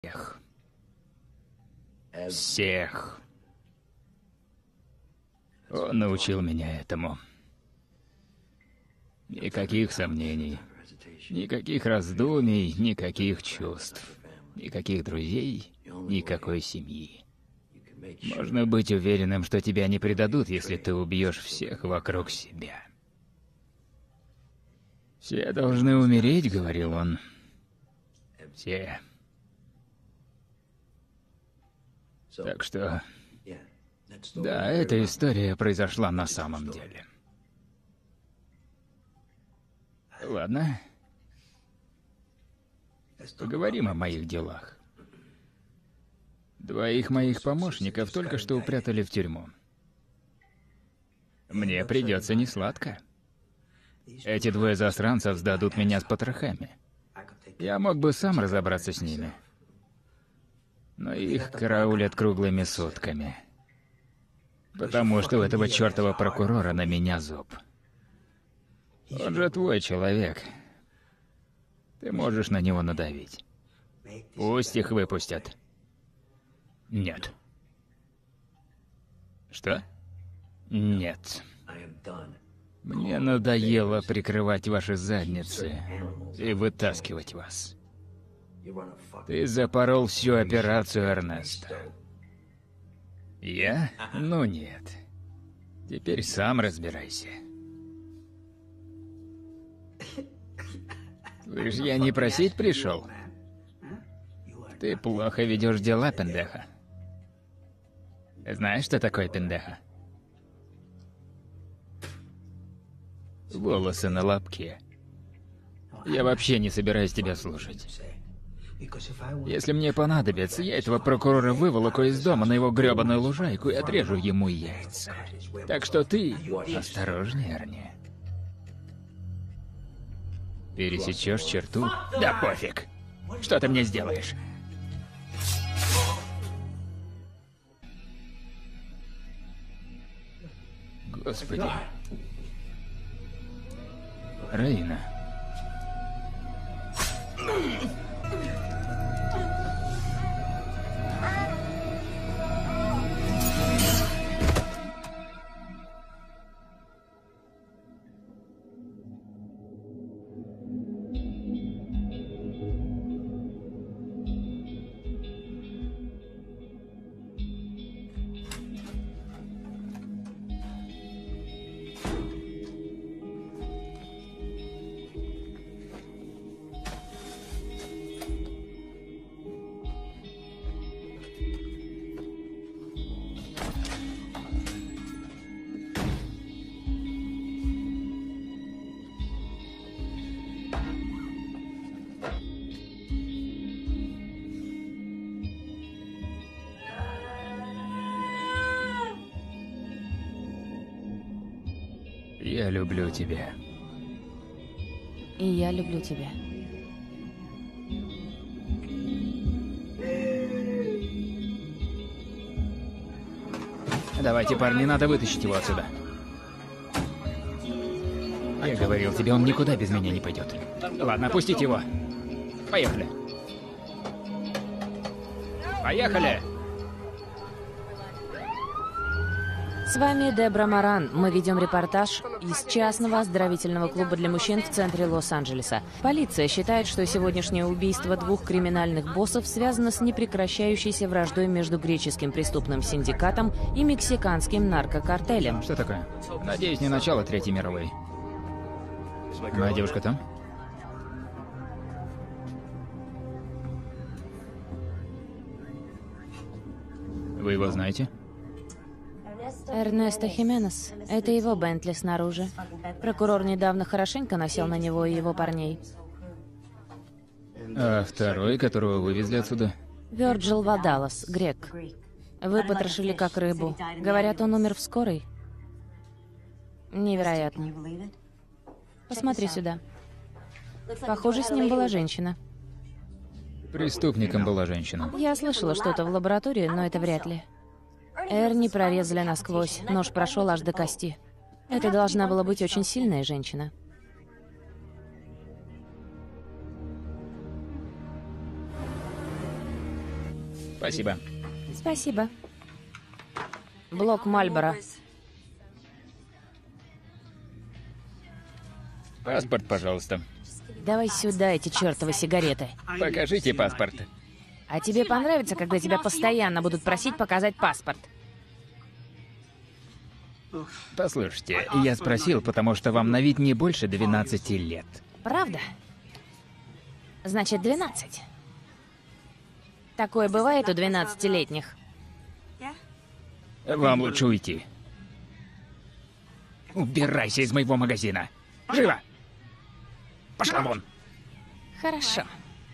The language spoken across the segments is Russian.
всех. Всех. Он научил меня этому. Никаких сомнений, никаких раздумий, никаких чувств, никаких друзей, никакой семьи. Можно быть уверенным, что тебя не предадут, если ты убьешь всех вокруг себя. «Все должны умереть», — говорил он. «Все». Так что... Да, эта история произошла на самом деле. Ладно. Поговорим о моих делах. 2 моих помощников только что упрятали в тюрьму. Мне придется несладко. Эти 2 засранцев сдадут меня с потрохами. Я мог бы сам разобраться с ними. Но их караулят круглыми сутками. Потому что у этого чертова прокурора на меня зуб. Он же твой человек. Ты можешь на него надавить. Пусть их выпустят. Нет. Что? Нет. Мне надоело прикрывать ваши задницы и вытаскивать вас. Ты запорол всю операцию, Эрнесто. Я? Ну нет. Теперь сам разбирайся. Слышь, я не просить пришел. Ты плохо ведешь дела, пендеха. Знаешь, что такое пендеха? Волосы на лобке. Я вообще не собираюсь тебя слушать. Если мне понадобится, я этого прокурора выволоку из дома на его грёбаную лужайку и отрежу ему яйца. Так что ты осторожнее, Эрни. Пересечешь черту? Да пофиг. Что ты мне сделаешь? Господи. Рейна. Я люблю тебя. И я люблю тебя. Давайте, парни, надо вытащить его отсюда. Я говорил тебе, он никуда без меня не пойдет. Ладно, опустите его. Поехали. Поехали! С вами Дебра Маран. Мы ведем репортаж из частного оздоровительного клуба для мужчин в центре Лос-Анджелеса. Полиция считает, что сегодняшнее убийство 2 криминальных боссов связано с непрекращающейся враждой между греческим преступным синдикатом и мексиканским наркокартелем. Что такое? Надеюсь, не начало Третьей мировой. Моя девушка там? Вы его знаете? Эрнесто Хименес. Это его Бентли снаружи. Прокурор недавно хорошенько насел на него и его парней. А второй, которого вывезли отсюда? Вёрджил Вадалас, грек. Выпотрошили как рыбу. Говорят, он умер в скорой. Невероятно. Посмотри сюда. Похоже, с ним была женщина. Преступником была женщина. Я слышала что-то в лаборатории, но это вряд ли. Эрни прорезали насквозь. Нож прошел аж до кости. Это должна была быть очень сильная женщина. Спасибо. Спасибо. Блок Мальборо. Паспорт, пожалуйста. Давай сюда эти чертовы сигареты. Покажите паспорт. А тебе понравится, когда тебя постоянно будут просить показать паспорт? Послушайте, я спросил, потому что вам на вид не больше 12 лет. Правда? Значит, 12. Такое бывает у 12-летних. Вам лучше уйти. Убирайся из моего магазина. Живо! Пошла вон! Хорошо.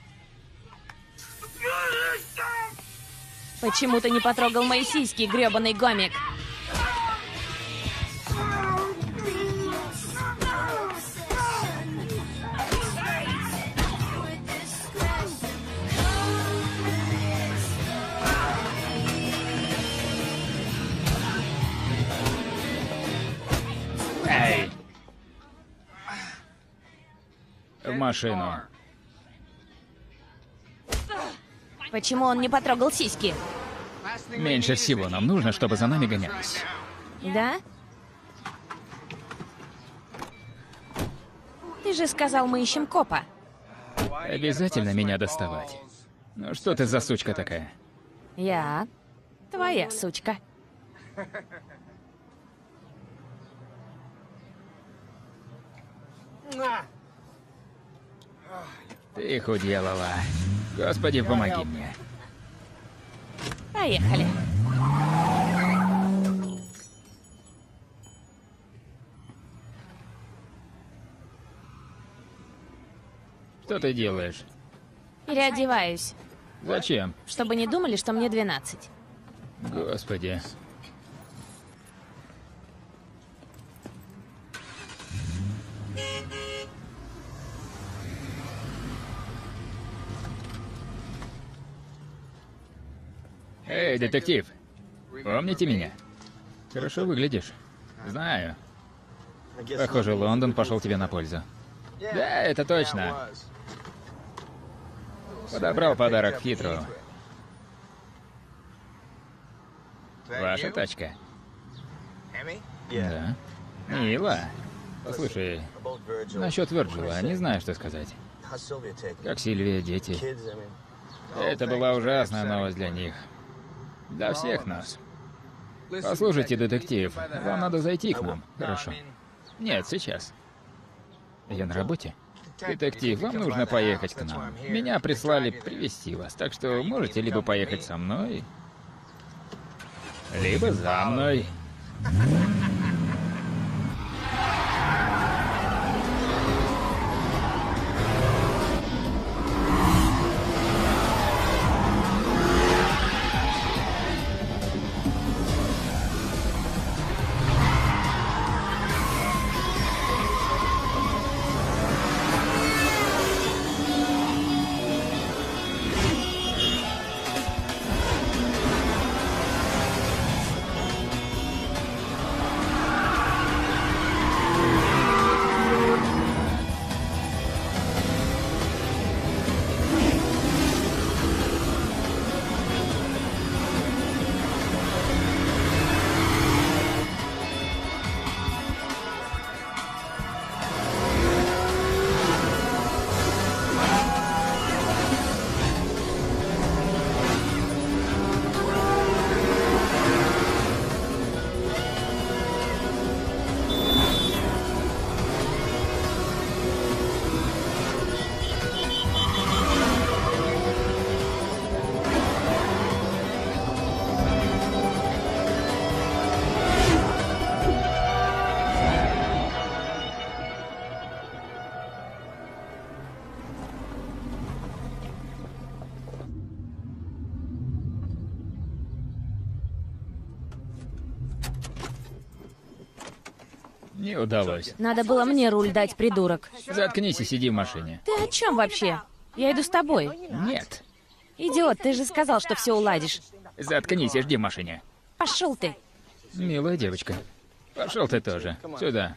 Почему ты не потрогал мои сиськи, грёбаный гомик? Эй! В машину. Почему он не потрогал сиськи? Меньше всего нам нужно, чтобы за нами гонялись. Да? Ты же сказал, мы ищем копа. Обязательно меня доставать. Ну что ты за сучка такая? Я твоя сучка. Ты их уделала. Господи, помоги мне. Поехали. Что ты делаешь? Переодеваюсь, Зачем? чтобы не думали, что мне 12. Господи. Эй, детектив! Помните меня? Хорошо выглядишь. Знаю. Похоже, Лондон пошел тебе на пользу. Да, это точно. Подобрал подарок Хитру. Ваша тачка. Да. Мило. Послушай, насчет Вирджила, не знаю, что сказать. Как Сильвия, дети. Это была ужасная новость для них. Для всех нас. Послушайте, детектив, вам надо зайти к нам. Хорошо. Нет, сейчас. Я на работе. Детектив, вам нужно поехать к нам. Меня прислали привезти вас, так что можете либо поехать со мной, либо за мной. Не удалось. Надо было мне руль дать, придурок. Заткнись и сиди в машине. Ты о чем вообще? Я иду с тобой. Нет. Идиот, ты же сказал, что все уладишь. Заткнись и жди в машине. Пошел ты. Милая девочка. Пошел ты тоже. Сюда.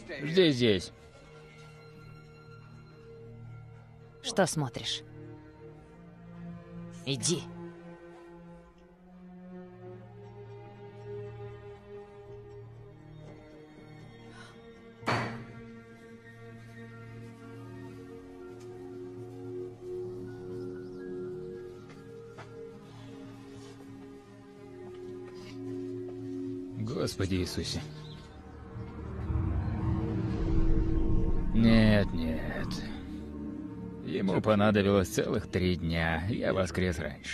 Жди здесь. Что смотришь? Иди. Господи Иисусе. Нет, нет. Ему понадобилось целых 3 дня. Я воскрес раньше.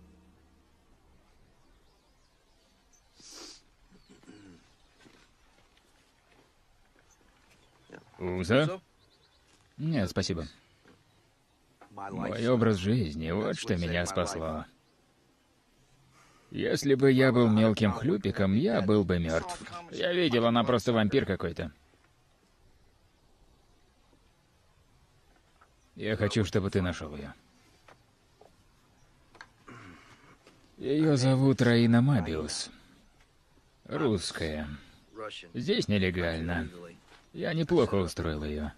Узо? Нет, спасибо. Мой образ жизни, вот что меня спасло. Если бы я был мелким хлюпиком, я был бы мертв. Я видел, она просто вампир какой-то. Я хочу, чтобы ты нашел ее. Ее зовут Раина Мабиус. Русская. Здесь нелегально. Я неплохо устроил ее.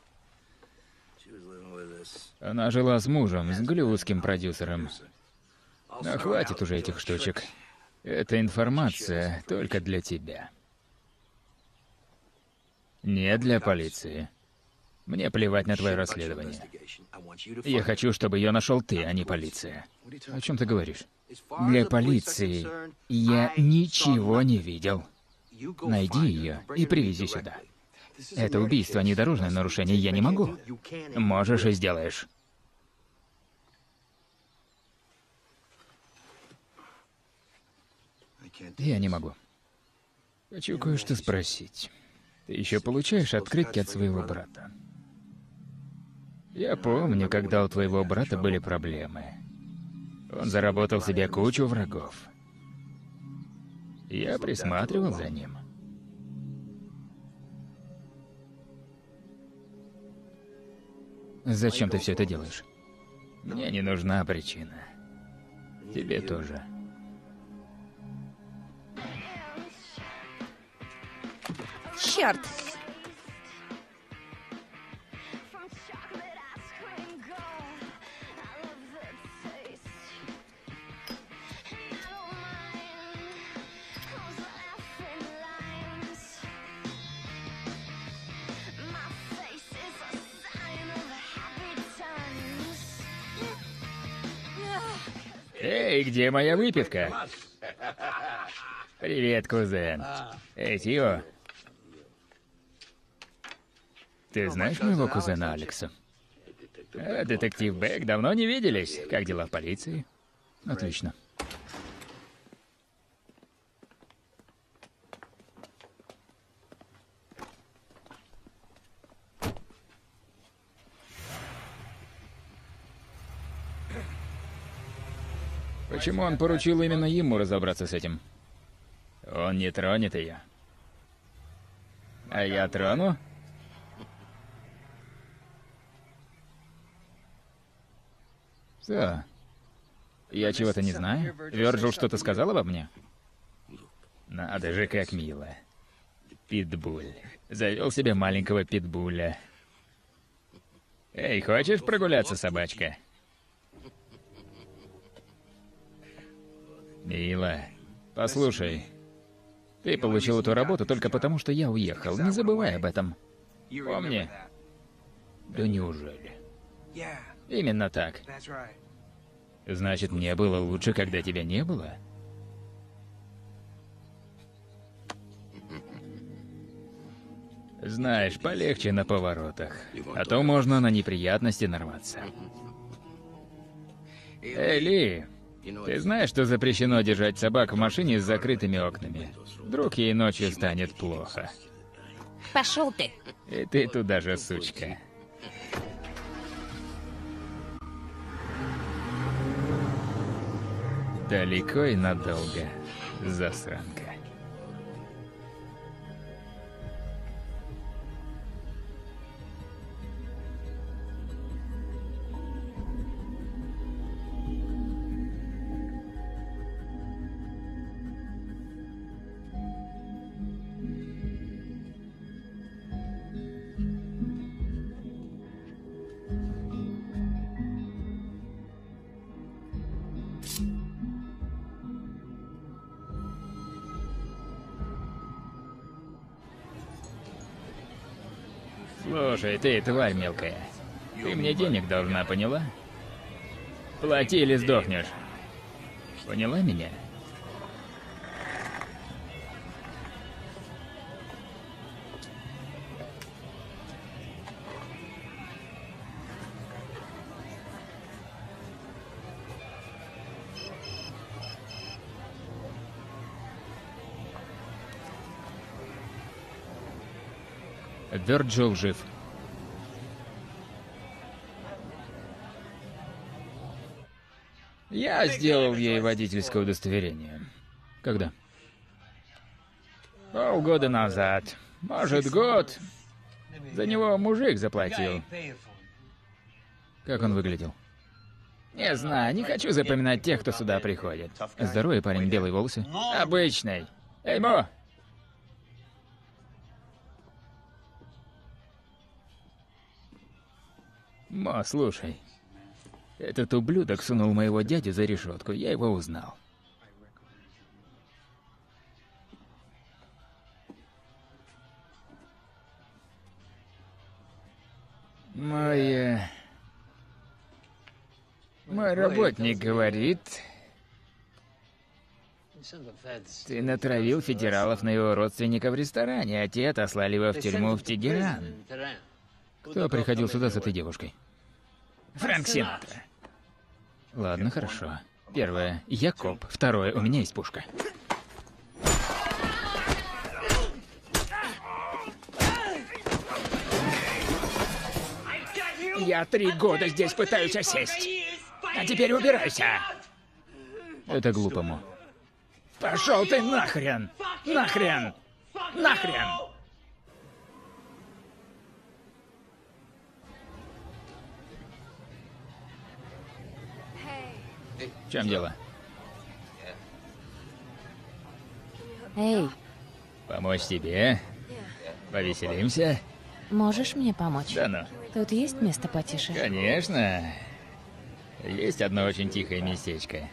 Она жила с мужем, с голливудским продюсером. Но хватит уже этих штучек. Эта информация только для тебя. Не для полиции. Мне плевать на твое расследование. Я хочу, чтобы ее нашел ты, а не полиция. О чем ты говоришь? Для полиции я ничего не видел. Найди ее и привези сюда. Это убийство, а не дорожное нарушение. Я не могу. Можешь и сделаешь. Я не могу. Хочу кое-что спросить. Ты еще получаешь открытки от своего брата? Я помню, когда у твоего брата были проблемы. Он заработал себе кучу врагов. Я присматривал за ним. Зачем ты все это делаешь? Мне не нужна причина. Тебе тоже. Черт! Эй, где моя выпивка? Привет, кузен. Эй, Тио. Ты знаешь моего кузена Алекса? Детектив Бек, давно не виделись. Как дела в полиции? Отлично. Почему он поручил именно ему разобраться с этим? Он не тронет ее. А я трону? Что? Я чего-то не знаю? Вёрджил что-то сказал обо мне? Надо же, как мило. Питбуль. Завел себе маленького питбуля. Эй, хочешь прогуляться, собачка? Мила, послушай. Ты получил эту работу только потому, что я уехал. Не забывай об этом. Помни? Да неужели? Именно так. Значит, мне было лучше, когда тебя не было? Знаешь, полегче на поворотах. А то можно на неприятности нарваться. Эй, Ли, ты знаешь, что запрещено держать собак в машине с закрытыми окнами? Вдруг ей ночью станет плохо. Пошел ты! И ты туда же, сучка. Далеко и надолго, засранка. Слушай, ты тварь мелкая. Ты мне денег должна, поняла? Плати или сдохнешь. Поняла меня? Вёрджил жив. Я сделал ей водительское удостоверение. Когда? Полгода назад. Может, год. За него мужик заплатил. Как он выглядел? Не знаю, не хочу запоминать тех, кто сюда приходит. Здоровый парень, белые волосы. Обычный. Эй, Мо! Мо, слушай. Этот ублюдок сунул моего дядю за решетку, я его узнал. Мой работник говорит, ты натравил федералов на его родственника в ресторане, а те отослали его в тюрьму в Тегеран. Кто приходил сюда с этой девушкой? Фрэнк Синатра. Ладно, хорошо. Первое, я коп. Второе, у меня есть пушка. Я 3 года здесь пытаюсь осесть. А теперь убирайся. Это глупо, Мо. Пошел ты нахрен! Нахрен! Нахрен! В чем дело? Эй, Помочь тебе? Повеселимся? можешь мне помочь? Да ну. Тут есть место потише? Конечно. Есть одно очень тихое местечко.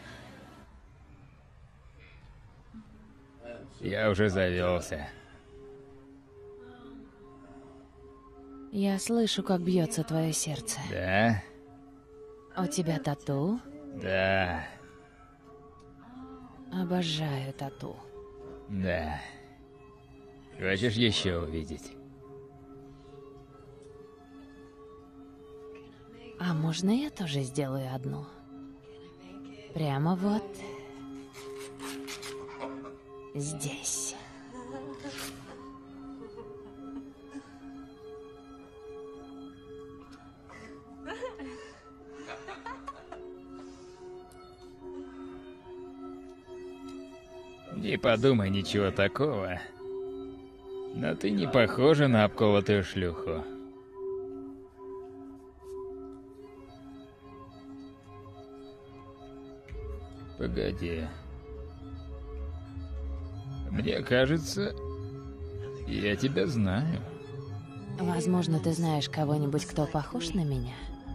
Я уже завелся. Я слышу, как бьется твое сердце. Да? У тебя тату? Да. Обожаю тату. Да. Хочешь еще увидеть? А можно я тоже сделаю одну? Прямо вот здесь. Не подумай ничего такого. Но ты не похожа на обколотую шлюху. Погоди. Мне кажется, я тебя знаю. Возможно, ты знаешь кого-нибудь, кто похож на меня?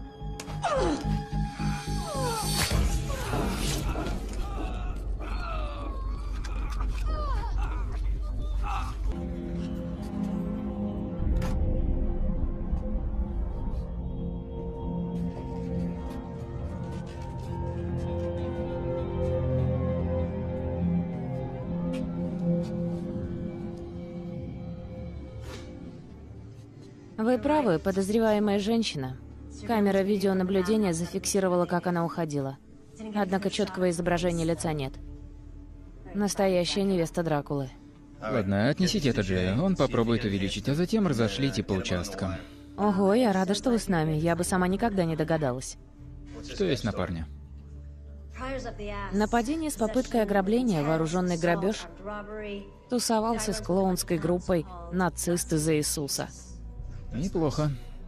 Вы правы, подозреваемая женщина. Камера видеонаблюдения зафиксировала, как она уходила. Однако четкого изображения лица нет. Настоящая невеста Дракулы. Ладно, отнесите это Джею, он попробует увеличить, а затем разошлите по участкам. Ого, я рада, что вы с нами. Я бы сама никогда не догадалась. Что есть на парня? Нападение с попыткой ограбления, вооруженный грабеж. Тусовался с клоунской группой «Нацисты за Иисуса». Неплохо.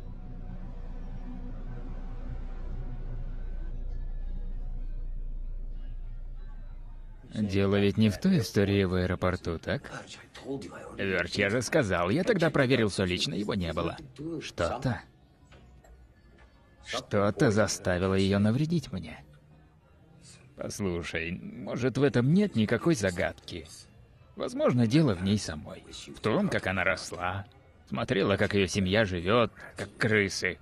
Дело ведь не в той истории в аэропорту, так? Верч, я же сказал, я тогда проверил все лично, его не было. Что-то заставило ее навредить мне. Послушай, может, в этом нет никакой загадки. Возможно, дело в ней самой. В том, как она росла. В Смотрела, как ее семья живет, как крысы.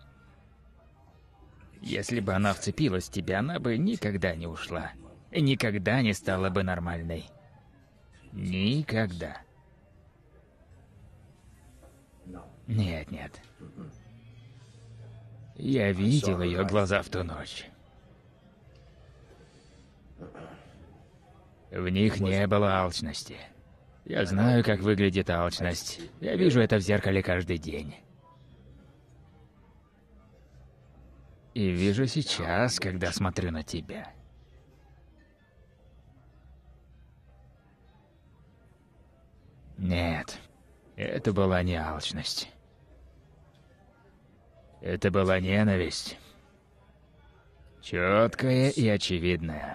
Если бы она вцепилась в тебя, она бы никогда не ушла. И никогда не стала бы нормальной. Никогда. Нет, нет. Я видел ее глаза в ту ночь. В них не было алчности. Я знаю, как выглядит алчность. Я вижу это в зеркале каждый день. И вижу сейчас, когда смотрю на тебя. Нет, это была не алчность. Это была ненависть. Четкая и очевидная.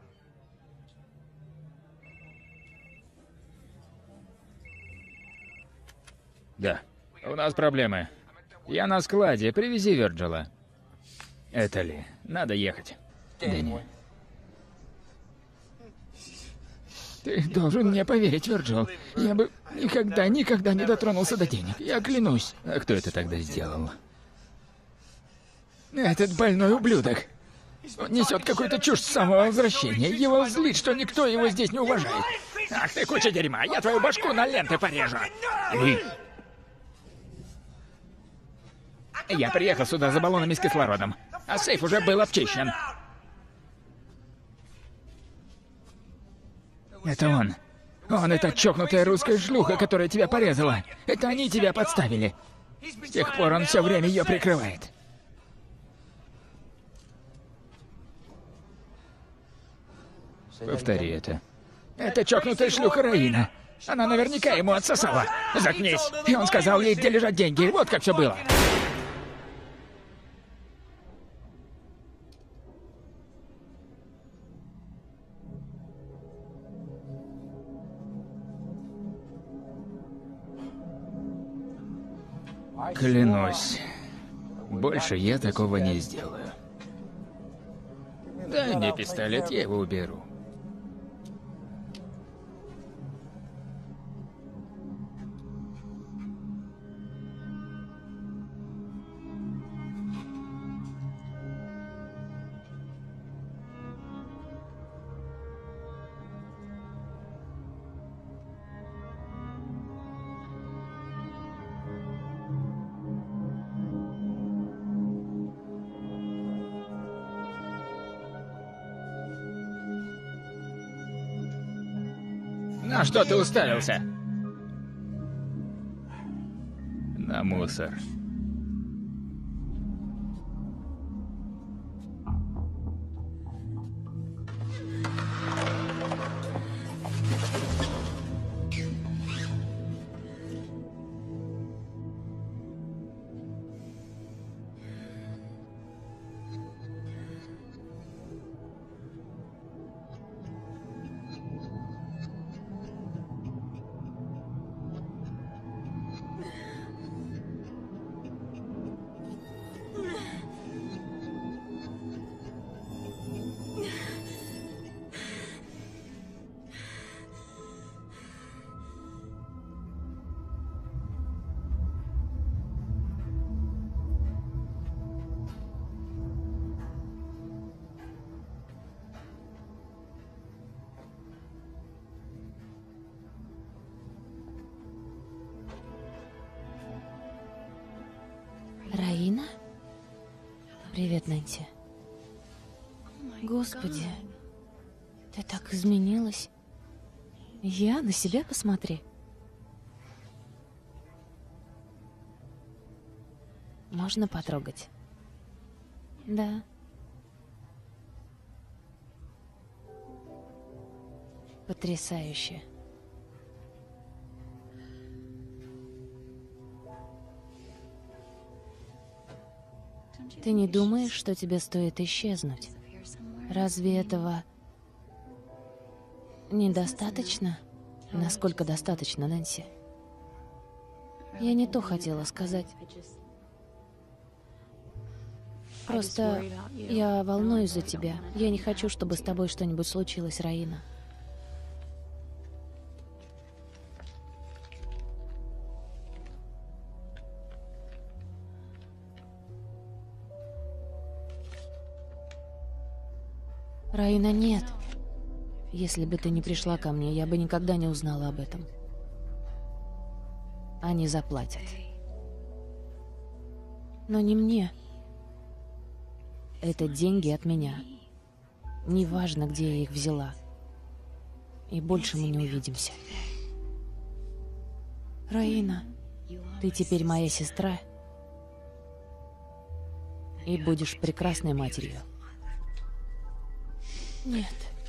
Да, у нас проблемы. Я на складе, привези Вирджила. Это ли? Надо ехать. Дэнни. Ты должен мне поверить, Вирджил. Я бы никогда не дотронулся до денег. Я клянусь. А кто это тогда сделал? Этот больной ублюдок. Он несет какую-то чушь с самого возвращения. Его злит, что никто его здесь не уважает. Ах ты куча дерьма, я твою башку на ленты порежу. Я приехал сюда за баллонами с кислородом, а сейф уже был обчищен. Это он. Он — это чокнутая русская шлюха, которая тебя порезала. Это они тебя подставили. С тех пор он все время ее прикрывает. Повтори это. Это чокнутая шлюха Раина. Она наверняка ему отсосала. Заткнись. И он сказал ей, где лежат деньги. Вот как все было. Клянусь, больше я такого не сделаю. Дай мне пистолет, я его уберу. На что ты уставился? На мусор. Раина? Привет, Нэнси. Господи, ты так изменилась. Я? На себя посмотри. Можно потрогать? Да. Потрясающе. Ты не думаешь, что тебе стоит исчезнуть? Разве этого недостаточно? Насколько достаточно, Нэнси? Я не то хотела сказать. Просто я волнуюсь за тебя. Я не хочу, чтобы с тобой что-нибудь случилось, Раина. Раина, нет. Если бы ты не пришла ко мне, я бы никогда не узнала об этом. Они заплатят. Но не мне. Это деньги от меня. Неважно, где я их взяла. И больше мы не увидимся. Раина, ты теперь моя сестра. И будешь прекрасной матерью. Нет.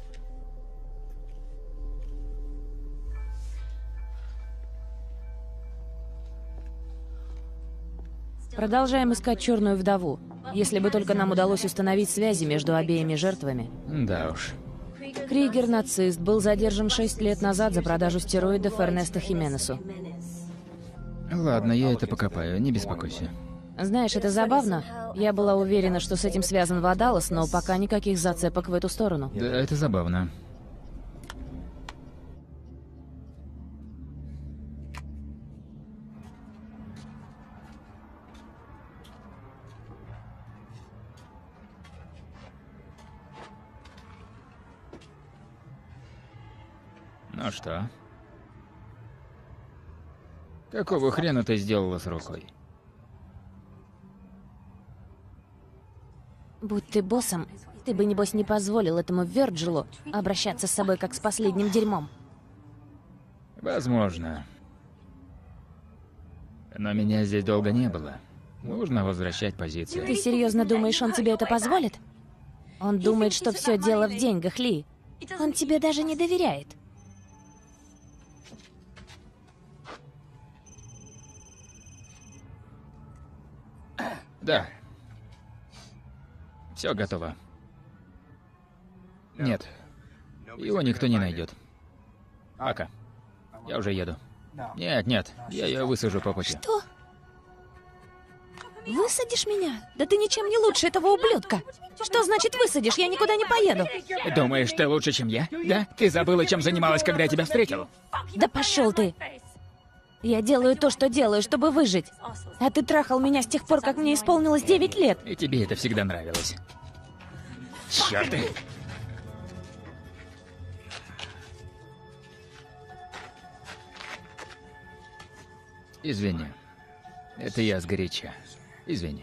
Продолжаем искать черную вдову. Если бы только нам удалось установить связи между обеими жертвами. Да уж. Кригер, нацист, был задержан 6 лет назад за продажу стероидов Эрнесто Хименесу. Ладно, я это покопаю, не беспокойся. Знаешь, это забавно. Я была уверена, что с этим связан Вадалос, но пока никаких зацепок в эту сторону. Да, это забавно. Ну что? Какого хрена ты сделала с рукой? Будь ты боссом, ты бы, небось, не позволил этому Вёрджилу обращаться с собой, как с последним дерьмом. Возможно. Но меня здесь долго не было. Нужно возвращать позиции. Ты серьезно думаешь, он тебе это позволит? Он думает, что все дело в деньгах, Ли. Он тебе даже не доверяет. Да. Все готово. Нет. Его никто не найдет. Пока. Я уже еду. Нет, нет. Я ее высажу по пути. Что? Высадишь меня? Да ты ничем не лучше этого ублюдка. Что значит высадишь? Я никуда не поеду. Думаешь, ты лучше, чем я? Да? Ты забыла, чем занималась, когда я тебя встретил? Да пошел ты. Я делаю то, что делаю, чтобы выжить. А ты трахал меня с тех пор, как мне исполнилось 9 лет. И тебе это всегда нравилось. Чёрт! Извини. Это я сгоряча. Извини.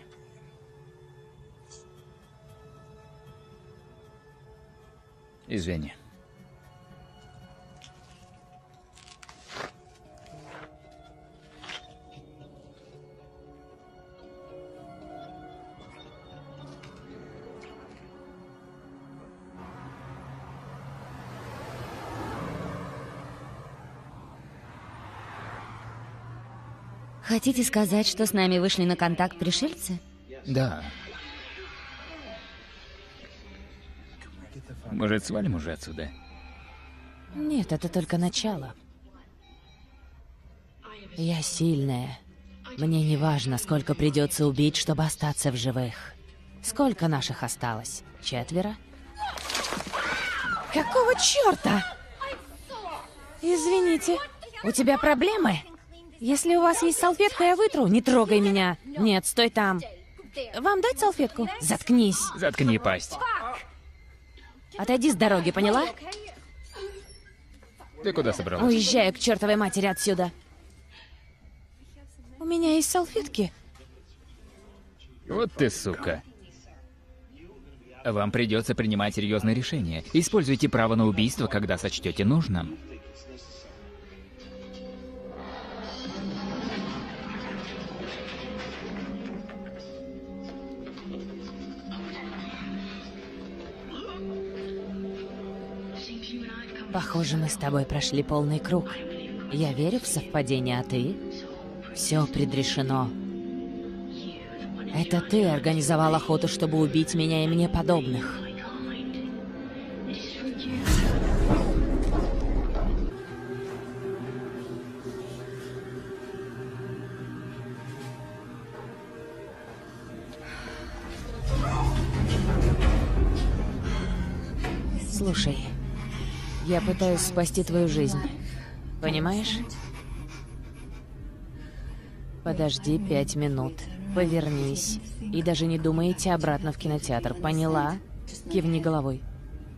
Извини. Хотите сказать, что с нами вышли на контакт пришельцы? Да. Может, свалим уже отсюда? Нет, это только начало. Я сильная. Мне не важно, сколько придется убить, чтобы остаться в живых. Сколько наших осталось? 4? Какого черта? Извините, у тебя проблемы? Если у вас есть салфетка, я вытру. Не трогай меня. Нет, стой там. Вам дать салфетку? Заткнись. Заткни пасть. Отойди с дороги, поняла? Ты куда собралась? Уезжаю к чертовой матери отсюда. У меня есть салфетки. Вот ты сука. Вам придется принимать серьезные решения. Используйте право на убийство, когда сочтете нужным. Похоже, мы с тобой прошли полный круг. Я верю в совпадение, а ты? Все предрешено. Это ты организовал охоту, чтобы убить меня и мне подобных. Слушай, я пытаюсь спасти твою жизнь. Понимаешь? Подожди 5 минут. Повернись. И даже не думай идти обратно в кинотеатр. Поняла? Кивни головой.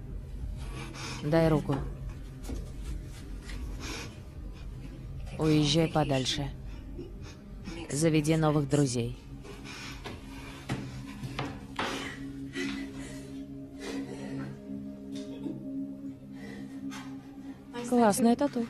Дай руку. Уезжай подальше. Заведи новых друзей. Классная тату.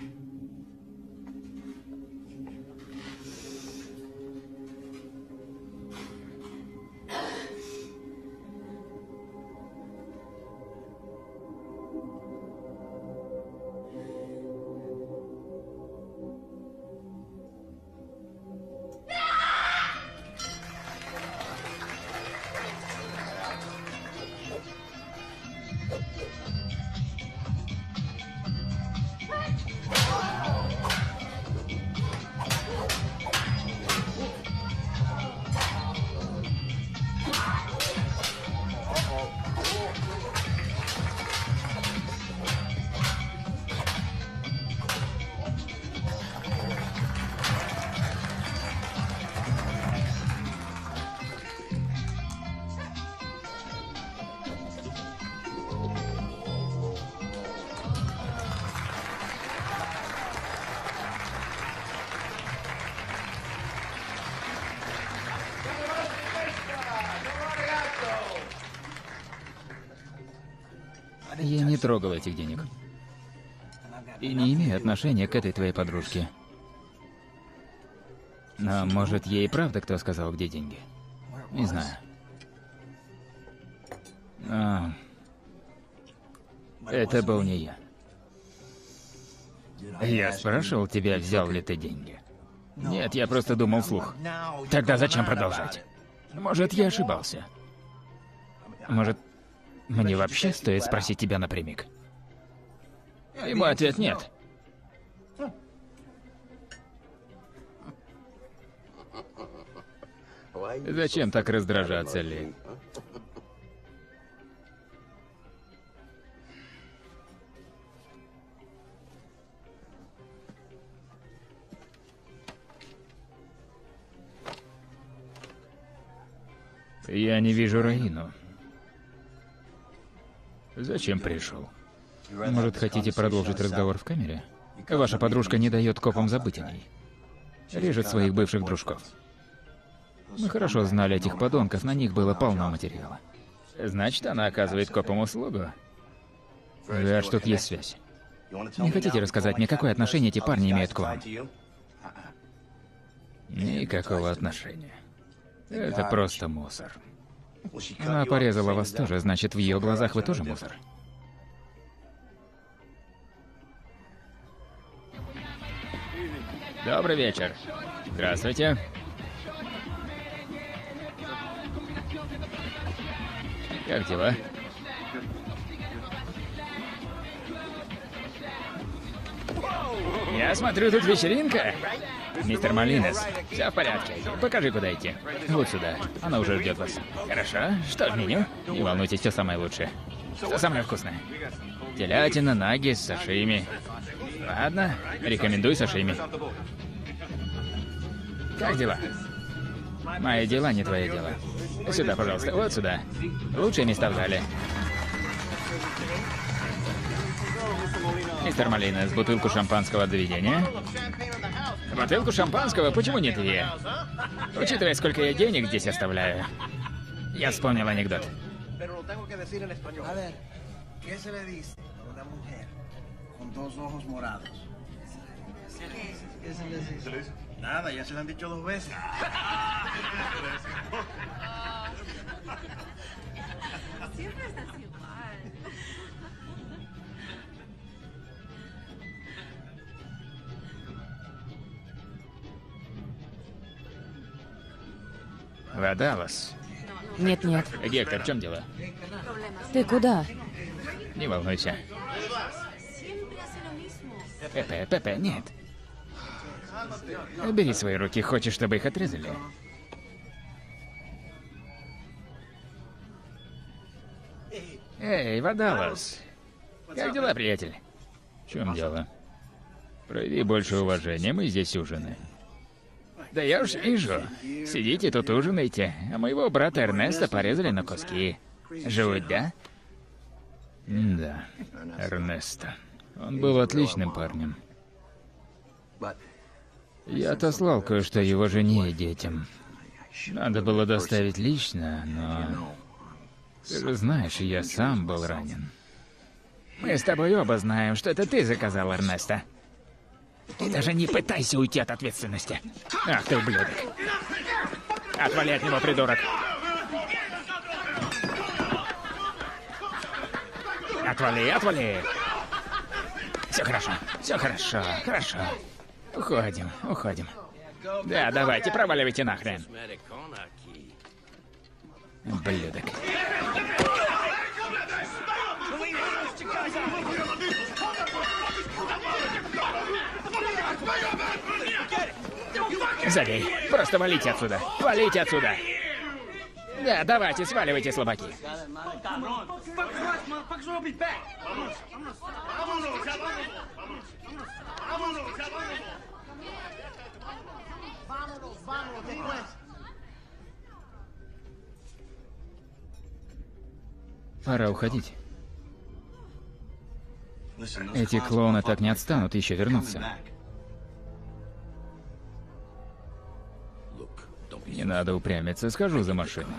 Я не трогал этих денег. И не имею отношения к этой твоей подружке. Но, может, ей правда кто сказал, где деньги? Не знаю. Но... это был не я. Я спрашивал тебя, взял ли ты деньги. Нет, я просто думал вслух. Тогда зачем продолжать? Может, я ошибался? Может, мне вообще стоит спросить тебя напрямик? Ему ответ нет. Зачем так раздражаться, Ли? Я не вижу Раину. Зачем пришел? Может, хотите продолжить разговор в камере? Ваша подружка не дает копам забыть о ней. Режет своих бывших дружков. Мы хорошо знали этих подонков, на них было полно материала. Значит, она оказывает копам услугу? Да, что тут есть связь. Не хотите рассказать мне, какое отношение эти парни имеют к вам? Никакого отношения. Это просто мусор. Она порезала вас тоже, значит, в ее глазах вы тоже мусор. Добрый вечер. Здравствуйте. Как дела? Я смотрю, тут вечеринка. Мистер Малинес, все в порядке. Покажи, куда идти. Вот сюда. Она уже ждет вас. Хорошо. Что в меню? Не волнуйтесь, все самое лучшее. Что самое вкусное? Телятина, наги, сашими. Ладно, рекомендую сашими. Как дела? Мои дела не твои дела. Сюда, пожалуйста, вот сюда. Лучшие места в зале. Мистер Малинес, бутылку шампанского от заведения. Бутылку шампанского? Почему не две? Учитывая, сколько я денег здесь оставляю. Я вспомнил анекдот. Nada, ya se lo han dicho 2 veces. Siempre estás igual. Даллас. Нет-нет. Гектор, в чем дело? Ты куда? Не волнуйся. Пепе, нет. Убери свои руки, хочешь, чтобы их отрезали? Эй, Вадалас. Как дела, приятель? В чем дело? Прояви больше уважения, мы здесь ужинаем. Да я уж вижу. Сидите тут ужинайте, а моего брата Эрнеста порезали на куски. Жуть, да? Да, Эрнесто. Он был отличным парнем. Я отослал кое-что его жене и детям. Надо было доставить лично, но... Ты же знаешь, я сам был ранен. Мы с тобой оба знаем, что это ты заказал, Эрнесто. Ты даже не пытайся уйти от ответственности. Ах ты, ублюдок. Отвали от него, придурок. Отвали, отвали. Все хорошо, хорошо. Уходим. Да, давайте, проваливайте нахрен. Ублюдок. Забей. Просто валите отсюда. Валите отсюда. Да, давайте, сваливайте, слабаки. Пора уходить. Эти клоуны так не отстанут, еще вернутся. Не надо упрямиться, схожу за машину.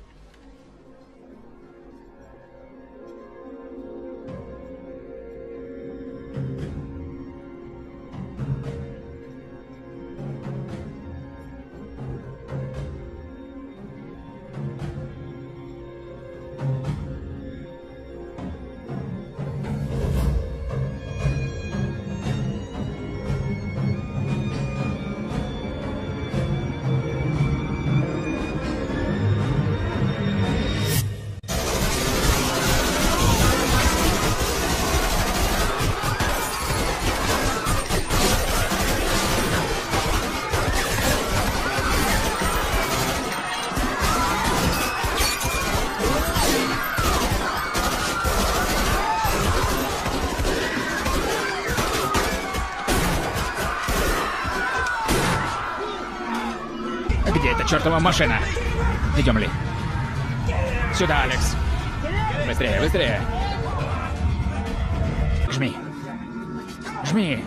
Где эта чертова машина? Идем, Ли. Сюда, Алекс. Быстрее, быстрее. Жми. Жми.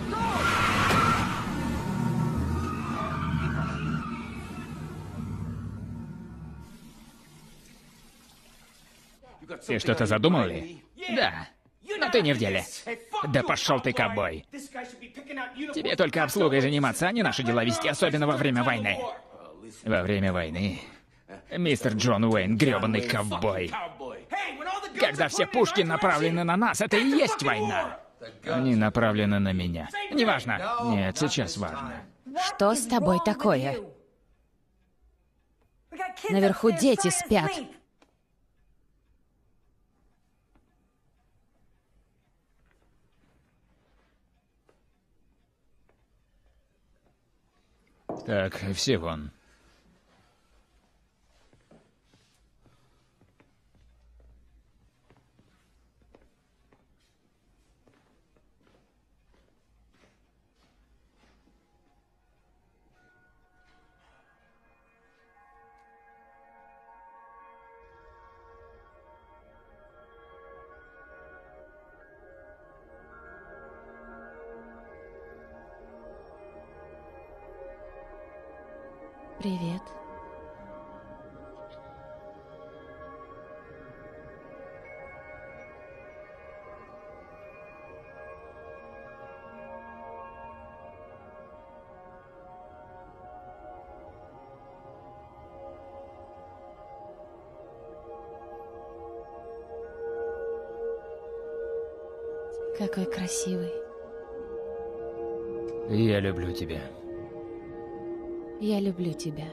Ты что-то задумал, Ли? Да. Но ты не в деле. Да пошел ты, ковбой. Тебе только обслугой заниматься, а не наши дела вести, особенно во время войны. Во время войны? Мистер Джон Уэйн, грёбаный ковбой. Когда все пушки направлены на нас, это и есть война. Они направлены на меня. Неважно. Нет, сейчас важно. Что с тобой такое? Наверху дети спят. Так, все вон. Привет. Какой красивый. Я люблю тебя. Я люблю тебя.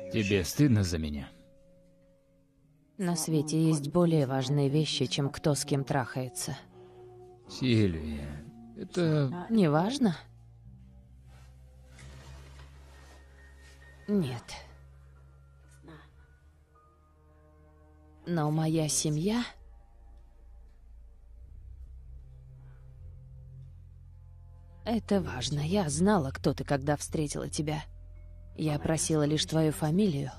Тебе стыдно за меня? На свете есть более важные вещи, чем кто с кем трахается. Сильвия, это... Не важно? Нет. Но моя семья... Это важно. Я знала, кто ты, когда встретила тебя. Я просила лишь твою фамилию.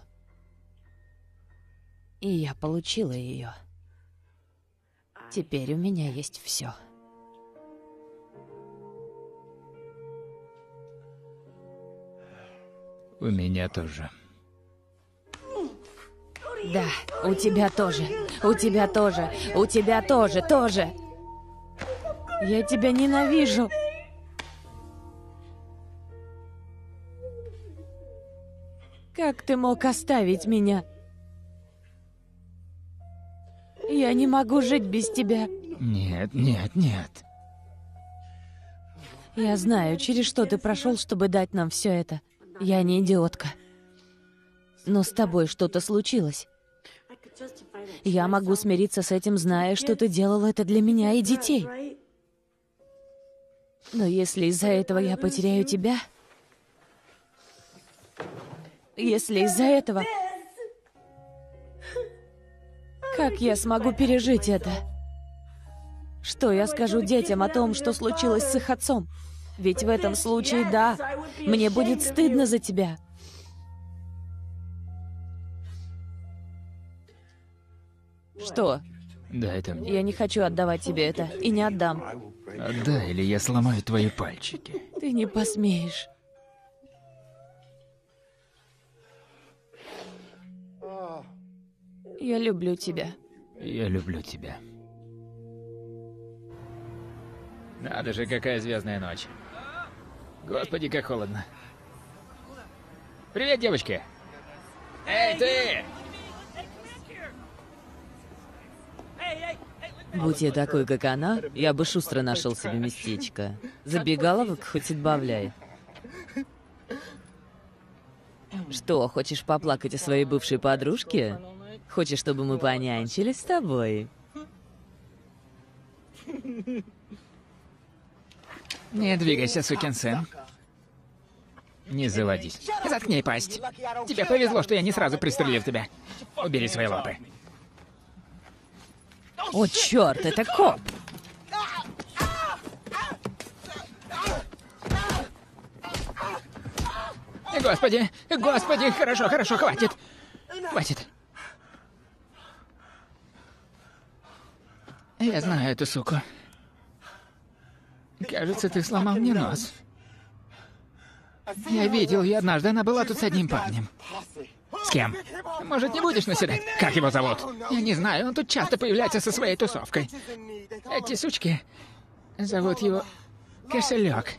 И я получила ее. Теперь у меня есть все. У меня тоже. Да, у тебя тоже. У тебя тоже. У тебя тоже. Я тебя ненавижу. Как ты мог оставить меня? Я не могу жить без тебя. Нет, нет, нет. Я знаю, через что ты прошел, чтобы дать нам все это. Я не идиотка. Но с тобой что-то случилось. Я могу смириться с этим, зная, что ты делал это для меня и детей. Но если из-за этого я потеряю тебя... Если из-за этого... Как я смогу пережить это? Что я скажу детям о том, что случилось с их отцом? Ведь в этом случае, да, мне будет стыдно за тебя. Что? Дай это мне. Я не хочу отдавать тебе это, и не отдам. Отдай, или я сломаю твои пальчики. Ты не посмеешь. Я люблю тебя. Я люблю тебя. Надо же, какая звездная ночь. Господи, как холодно. Привет, девочки! Эй, ты! Будь я такой, как она, я бы шустро нашел себе местечко. Забегаловок хоть отбавляй. Что, хочешь поплакать о своей бывшей подружке? Хочешь, чтобы мы понянчились с тобой? Не двигайся, сукин сын. Не заводись. Заткни пасть. Тебе повезло, что я не сразу пристрелил тебя. Убери свои лапы. О, черт, это коп! Господи, господи, хорошо, хорошо, хватит. Хватит. Я знаю эту суку. Кажется, ты сломал мне нос. Я видел ее однажды, она была тут с одним парнем. С кем? Может, не будешь наседать? Как его зовут? Я не знаю, он тут часто появляется со своей тусовкой. Эти сучки... Зовут его... Кошелек.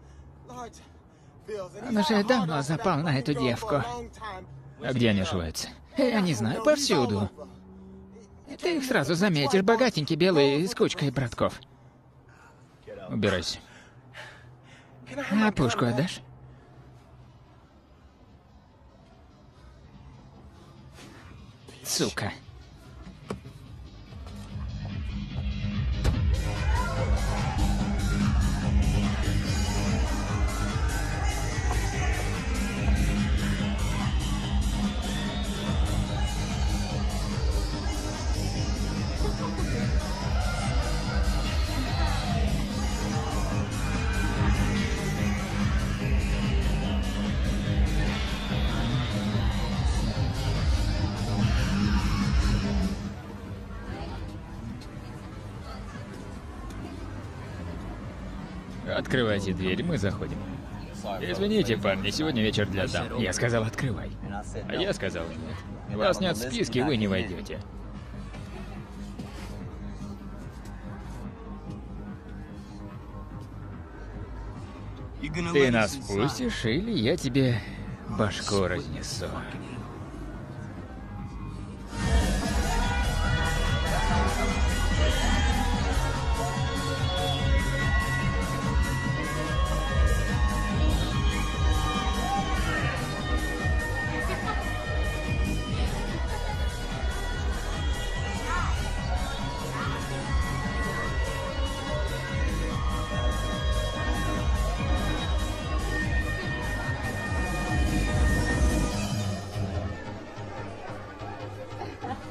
Он уже давно запал на эту девку. А где они ошиваются? Я не знаю, повсюду. Ты их сразу заметишь, богатенькие, белые, с кучкой братков. Убирайся. А пушку отдашь? Сука. Открывайте дверь, мы заходим. Извините, парни, сегодня вечер для дам. Я сказал, открывай. А я сказал, нет. Вас нет в списке, вы не войдете. Ты нас впустишь, или я тебе башку разнесу.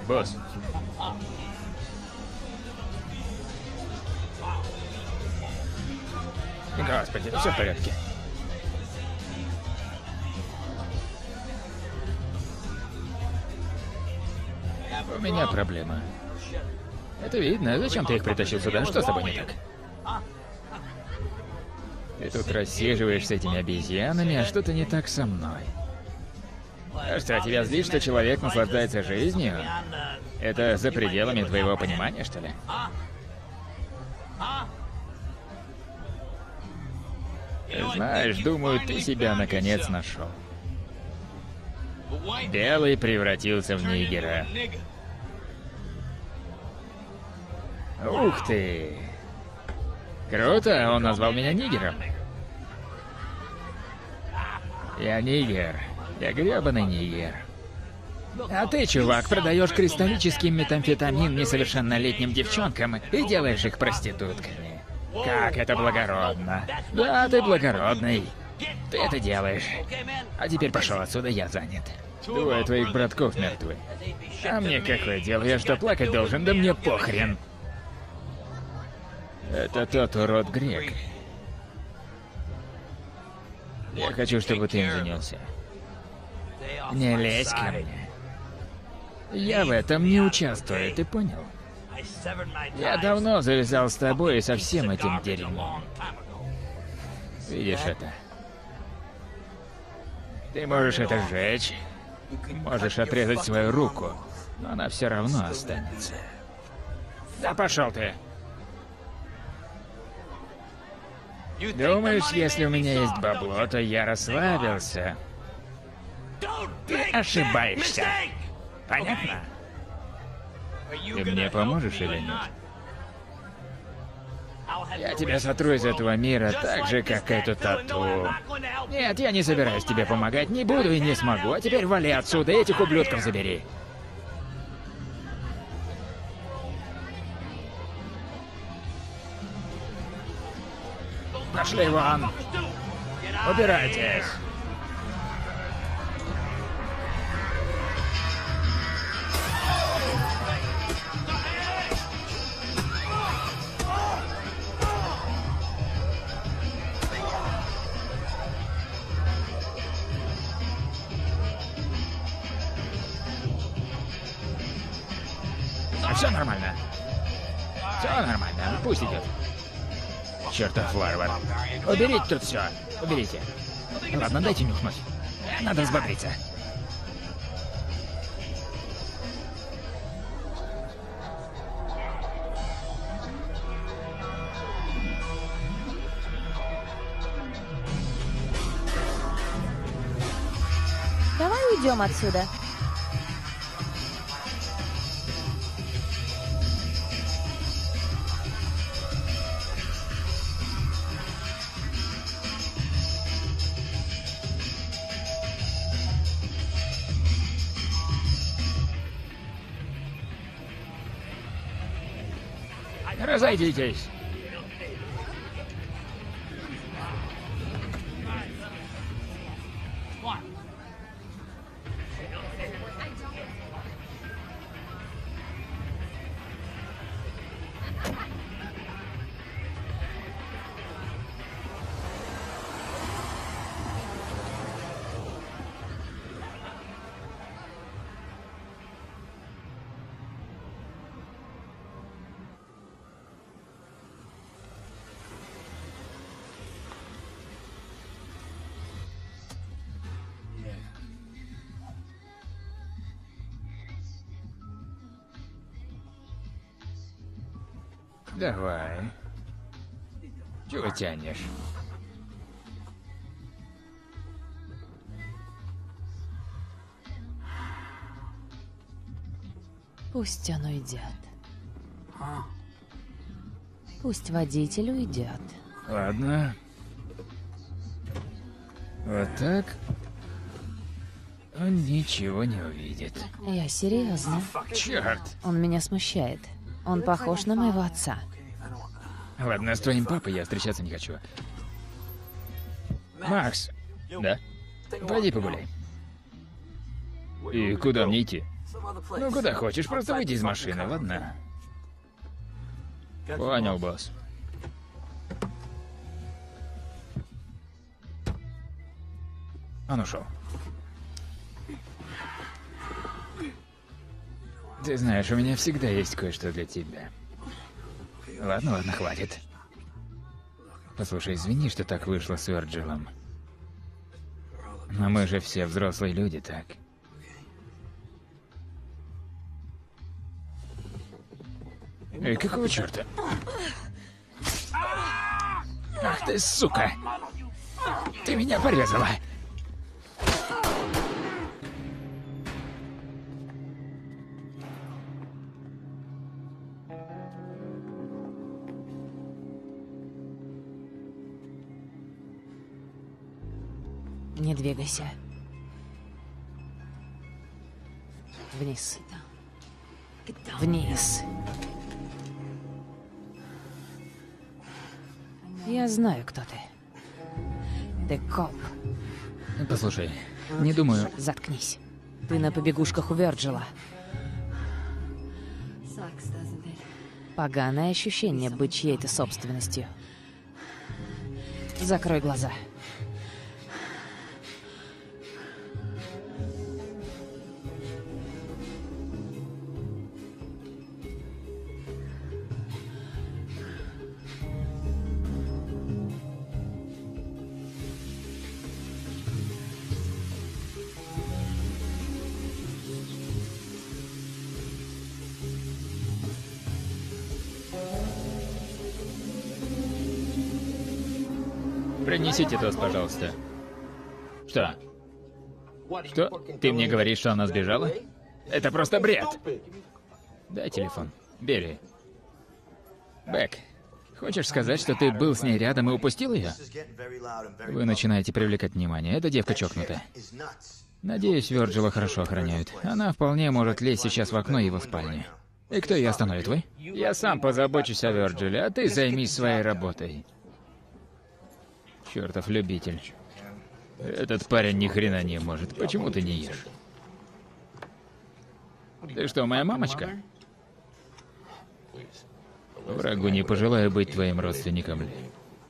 Босс. Господи, все в порядке. У меня проблема. Это видно. Зачем ты их притащил сюда? Что с тобой не так? Ты тут рассиживаешь с этими обезьянами, а что-то не так со мной. А что, тебя злит, что человек наслаждается жизнью? Это за пределами твоего понимания, что ли? Знаешь, думаю, ты себя наконец нашел. Белый превратился в нигера. Ух ты! Круто, он назвал меня нигером. Я нигер. Я грёбаный нигер. А ты, чувак, продаешь кристаллический метамфетамин несовершеннолетним девчонкам и делаешь их проститутками. Как это благородно. Да, ты благородный. Ты это делаешь. А теперь пошел отсюда, я занят. Двое твоих братков мертвы. А мне какое дело? Я что, плакать должен? Да мне похрен. Это тот урод Грег. Я хочу, чтобы ты им занялся. Не лезь ко мне. Я в этом не участвую, ты понял? Я давно завязал с тобой и со всем этим дерьмом. Видишь это? Ты можешь это сжечь, можешь отрезать свою руку, но она все равно останется. Да пошел ты! Думаешь, если у меня есть бабло, то я расслабился? Ты ошибаешься. Понятно? Ты мне поможешь или нет? Я тебя сотру из этого мира так же, как эту тату. Нет, я не собираюсь тебе помогать, не буду и не смогу. А теперь вали отсюда, этих ублюдков забери. Пошли вон. Убирайтесь. Все нормально. Все нормально. Пусть идет. Чертов варвар. Уберите тут все. Уберите. Ладно, дайте нюхнуть. Надо взбодриться. Давай уйдем отсюда. Разойдитесь. Давай. Чего тянешь? Пусть он уйдет. Пусть водитель уйдет. Ладно. Вот так. Он ничего не увидит. Я серьезно. Черт! Он меня смущает. Он похож на моего отца. Ладно, с твоим папой я встречаться не хочу. Макс. Да? Пойди погуляй. И куда мне идти? Ну, куда хочешь, просто выйди из машины, ладно? Понял, босс. Он ушел. Ты знаешь, у меня всегда есть кое-что для тебя. Ладно, ладно, хватит. Послушай, извини, что так вышло с Вёрджилом. Но мы же все взрослые люди, так? Эй, какого черта? Ах ты, сука! Ты меня порезала! Не двигайся. Вниз. Вниз. Я знаю, кто ты. Ты коп. Послушай, не думаю... Заткнись. Ты на побегушках у Вёрджила. Поганое ощущение быть чьей-то собственностью. Закрой глаза. Принесите тост, пожалуйста. Что? Что? Ты мне говоришь, что она сбежала? Это просто бред! Дай телефон. Бери. Бэк, хочешь сказать, что ты был с ней рядом и упустил ее? Вы начинаете привлекать внимание. Эта девка чокнутая. Надеюсь, Вёрджила хорошо охраняют. Она вполне может лезть сейчас в окно его спальни. И кто ее остановит, вы? Я сам позабочусь о Вёрджиле, а ты займись своей работой. Чертов любитель. Этот парень ни хрена не может. Почему ты не ешь? Ты что, моя мамочка? Врагу не пожелаю быть твоим родственником ли.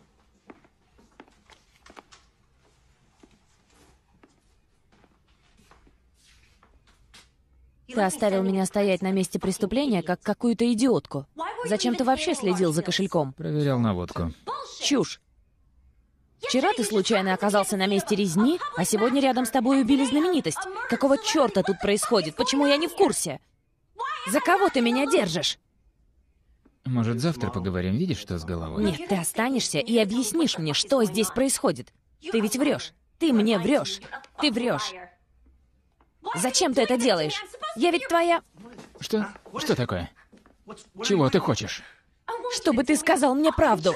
Ты оставил меня стоять на месте преступления, как какую-то идиотку. Зачем ты вообще следил за кошельком? Проверял наводку. Чушь. Вчера ты случайно оказался на месте резни, а сегодня рядом с тобой убили знаменитость. Какого черта тут происходит? Почему я не в курсе? За кого ты меня держишь? Может, завтра поговорим, видишь, что с головой? Нет, ты останешься и объяснишь мне, что здесь происходит. Ты ведь врешь. Ты мне врешь. Ты врешь. Зачем ты это делаешь? Я ведь твоя... Что? Что такое? Чего ты хочешь? Чтобы ты сказал мне правду.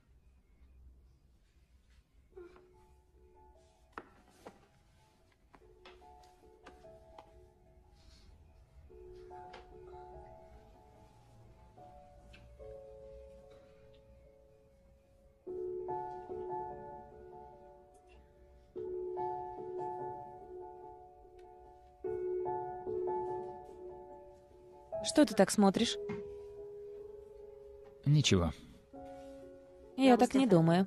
Что ты так смотришь? Ничего. Я так не думаю.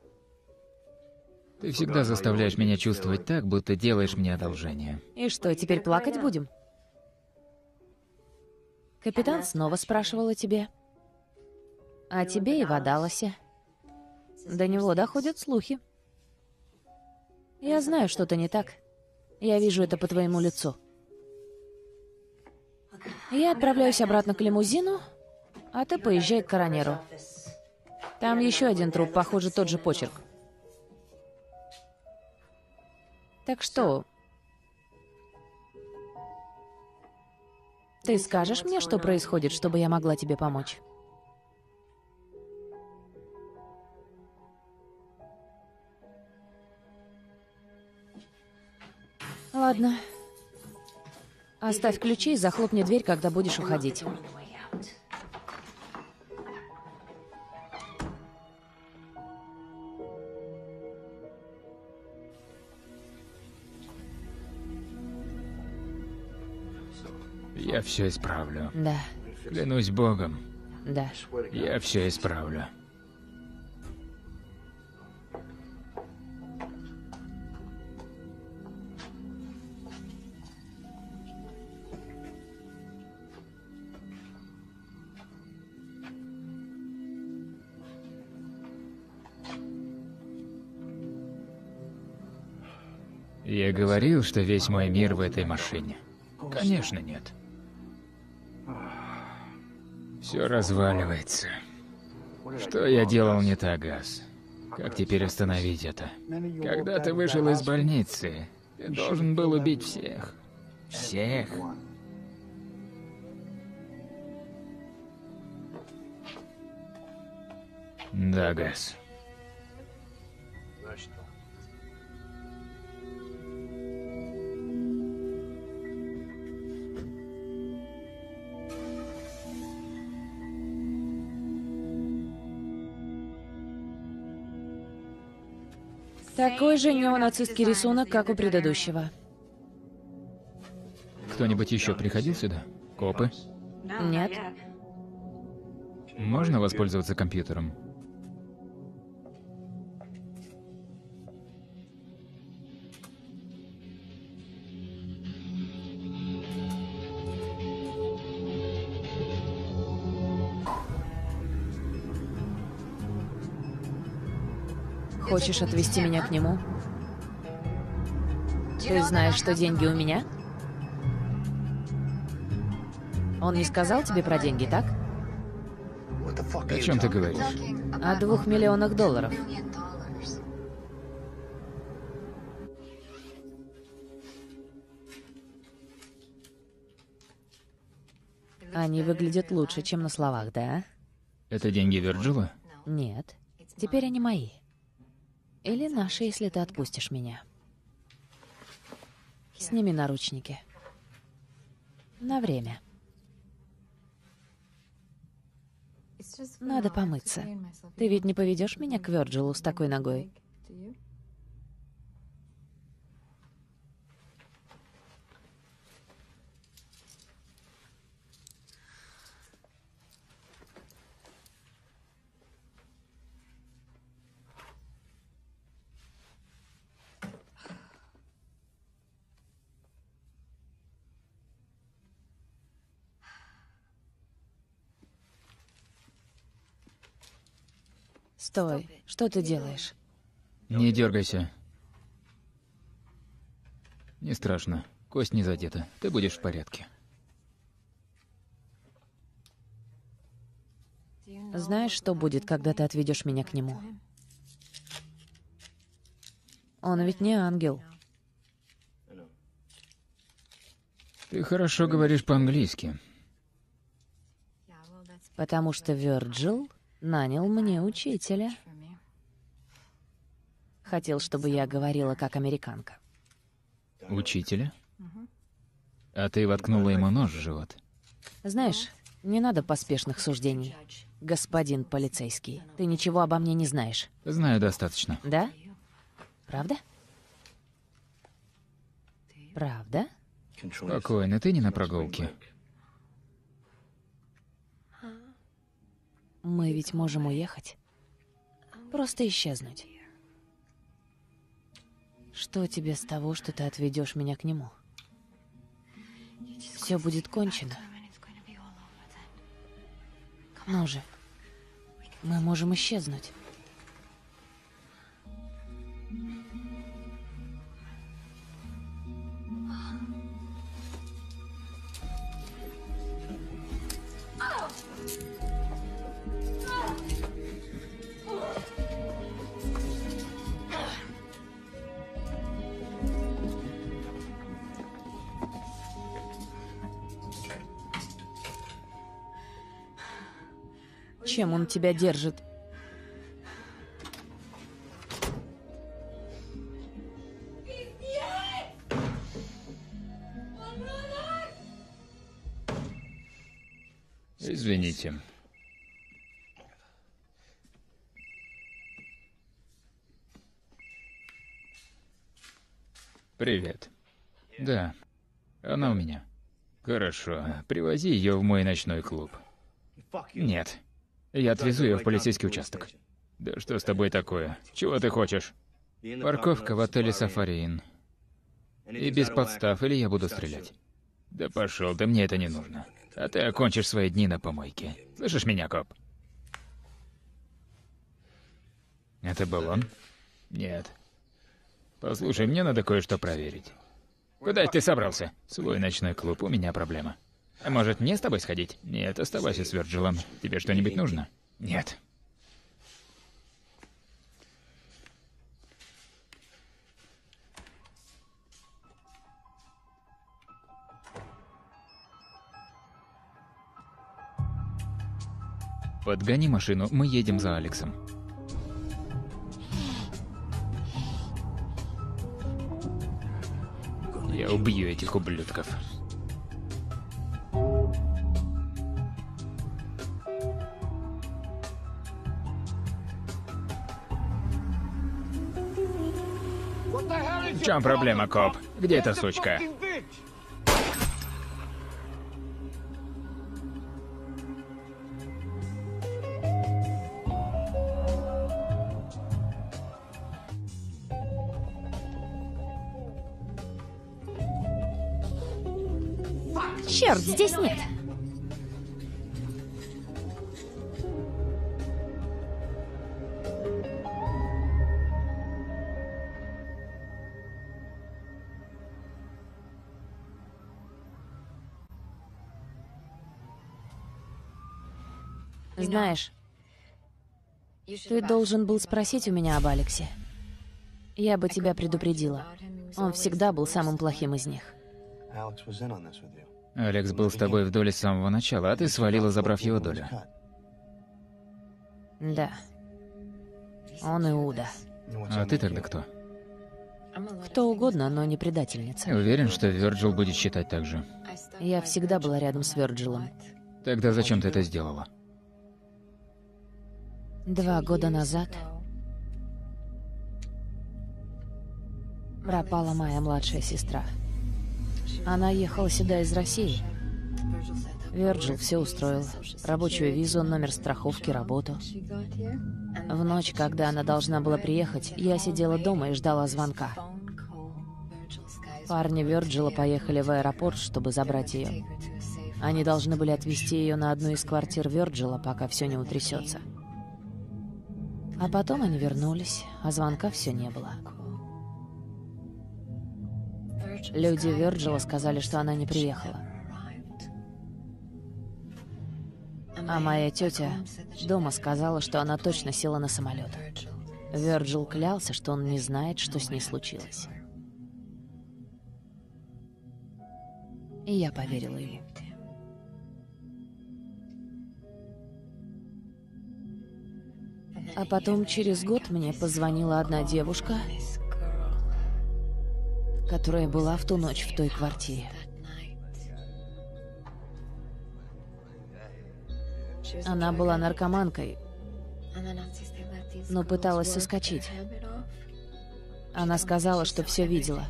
Ты всегда заставляешь меня чувствовать так, будто делаешь мне одолжение. И что, теперь плакать будем? Капитан снова спрашивал о тебе. О тебе и в Адаласе. До него доходят слухи. Я знаю, что-то не так. Я вижу это по твоему лицу. Я отправляюсь обратно к лимузину, а ты поезжай к коронеру. Там еще один труп, похоже, тот же почерк. Так что... Ты скажешь мне, что происходит, чтобы я могла тебе помочь? Ладно. Оставь ключи и захлопни дверь, когда будешь уходить. Я все исправлю. Да, Клянусь Богом, да. я все исправлю. Я говорил, что весь мой мир в этой машине. Конечно, нет. Все разваливается. Что я делал не так, Газ? Как теперь остановить это? Когда ты вышел из больницы, ты должен был убить всех. Всех. Да, Газ. Такой же неонацистский рисунок, как у предыдущего. Кто-нибудь еще приходил сюда? Копы? Нет? Можно воспользоваться компьютером? Хочешь отвезти меня к нему? Ты знаешь, что деньги у меня? Он не сказал тебе про деньги, так? О чем ты говоришь? О $2 миллионах. Они выглядят лучше, чем на словах, да? Это деньги Вирджила? Нет. Теперь они мои. Или наши, если ты отпустишь меня. Сними наручники. На время. Надо помыться. Ты ведь не поведешь меня к Вирджилу с такой ногой? Стой. Что ты делаешь? Не дергайся. Не страшно. Кость не задета. Ты будешь в порядке. Знаешь, что будет, когда ты отведешь меня к нему? Он ведь не ангел. Ты хорошо говоришь по-английски. Потому что Вирджил нанял мне учителя. Хотел, чтобы я говорила как американка. Учителя? А ты воткнула ему нож в живот. Знаешь, не надо поспешных суждений. Господин полицейский, ты ничего обо мне не знаешь. Знаю достаточно. Да? Правда? Правда? Спокойно, ты не на прогулке. Мы ведь можем уехать. Просто исчезнуть. Что тебе с того, что ты отведешь меня к нему? Все будет кончено. Ну же, мы можем исчезнуть. Чем он тебя держит? Извините. Привет. Да, она у меня. Хорошо, привози ее в мой ночной клуб. Нет. Я отвезу ее в полицейский участок. Да что с тобой такое? Чего ты хочешь? Парковка в отеле Сафари Инн. И без подстав, или я буду стрелять. Да пошел ты, мне это не нужно. А ты окончишь свои дни на помойке. Слышишь меня, коп? Это был он? Нет. Послушай, мне надо кое-что проверить. Куда ты собрался? Свой ночной клуб, у меня проблема. А может, мне с тобой сходить? Нет, оставайся с Вёрджилом. Тебе что-нибудь нужно? Нет. Подгони машину, мы едем за Алексом. Я убью этих ублюдков. В чем проблема, коп? Где эта сучка? Черт, здесь нет. Знаешь, ты должен был спросить у меня об Алексе. Я бы тебя предупредила. Он всегда был самым плохим из них. Алекс был с тобой в доле с самого начала, а ты свалила, забрав его долю. Да. Он Иуда. А ты тогда кто? Кто угодно, но не предательница. Уверен, что Вёрджил будет считать так же. Я всегда была рядом с Вёрджилом. Тогда зачем ты это сделала? 2 года назад пропала моя младшая сестра. Она ехала сюда из России. Вёрджил все устроил. Рабочую визу, номер страховки, работу. В ночь, когда она должна была приехать, я сидела дома и ждала звонка. Парни Вёрджила поехали в аэропорт, чтобы забрать ее. Они должны были отвезти ее на одну из квартир Вёрджила, пока все не утрясется. А потом они вернулись, а звонка все не было. Люди Вёрджила сказали, что она не приехала. А моя тетя дома сказала, что она точно села на самолет. Вёрджил клялся, что он не знает, что с ней случилось. И я поверила ему. А потом через год мне позвонила одна девушка, которая была в ту ночь в той квартире. Она была наркоманкой, но пыталась соскочить. Она сказала, что все видела.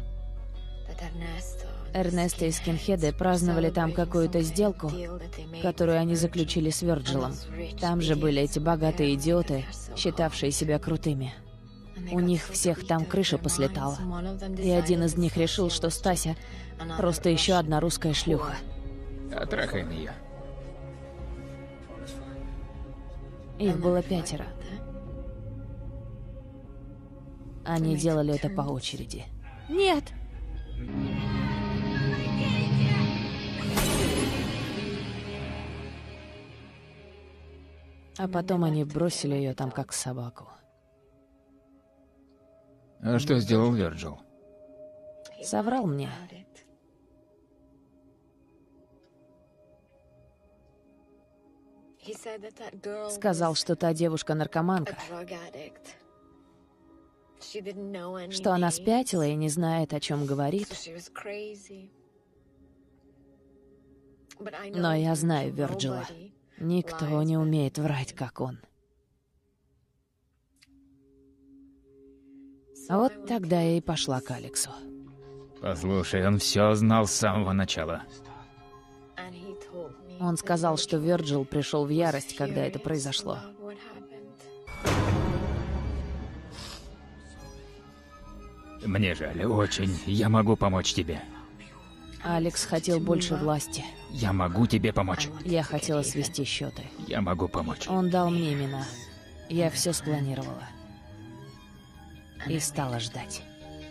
Эрнесто и скинхеды праздновали там какую-то сделку, которую они заключили с Вёрджилом. Там же были эти богатые идиоты, считавшие себя крутыми. У них всех там крыша послетала. И один из них решил, что Стася просто еще одна русская шлюха. Отрахаем ее. Их было 5. Они делали это по очереди. Нет! А потом они бросили ее там как собаку. А что сделал Вёрджил? Соврал мне. Сказал, что та девушка-наркоманка, что она спятила и не знает, о чем говорит. Но я знаю Вёрджила. Никто не умеет врать, как он. Вот тогда я и пошла к Алексу. Послушай, он все знал с самого начала. Он сказал, что Вёрджил пришел в ярость, когда это произошло. Мне жаль, очень. Я могу помочь тебе. Алекс хотел больше власти. Я могу тебе помочь. Я хотела свести счеты. Я могу помочь. Он дал мне имена. Я все спланировала. И стала ждать.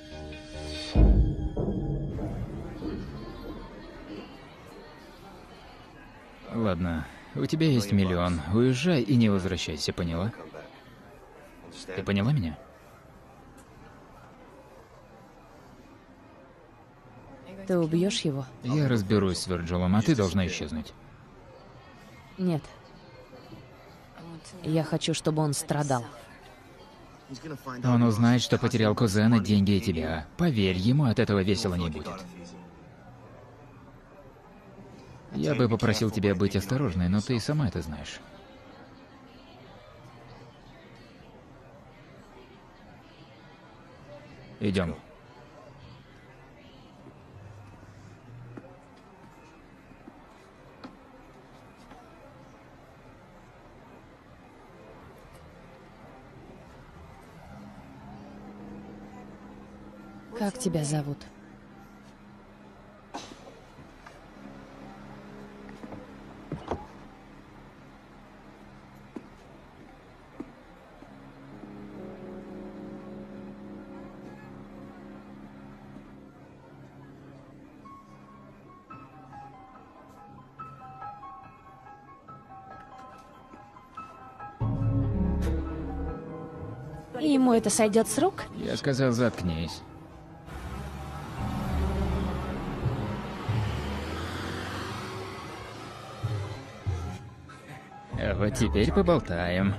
Ладно, у тебя есть миллион. Уезжай и не возвращайся, поняла? Ты поняла меня? Ты убьешь его? Я разберусь с Вирджилом, а ты должна исчезнуть. Нет. Я хочу, чтобы он страдал. Он узнает, что потерял кузена, деньги и тебя. Поверь, ему от этого весело не будет. Я бы попросил тебя быть осторожной, но ты и сама это знаешь. Идем. Как тебя зовут? Ему это сойдет с рук? Я сказал, заткнись. А вот теперь поболтаем.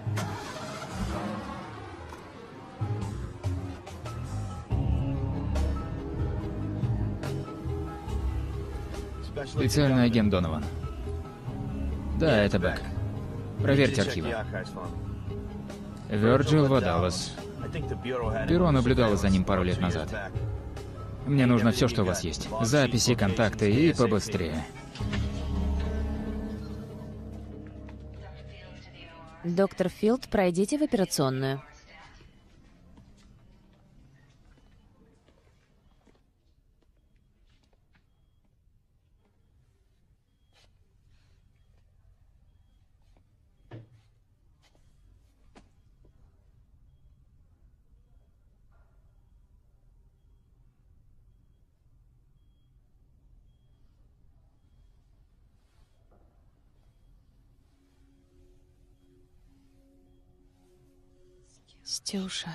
Специальный агент Донован. Да, это Бэк. Проверьте архивы. Вёрджил Вадалас. Бюро наблюдало за ним пару лет назад. Мне нужно все, что у вас есть. Записи, контакты и побыстрее. Доктор Филд, пройдите в операционную. Стюша.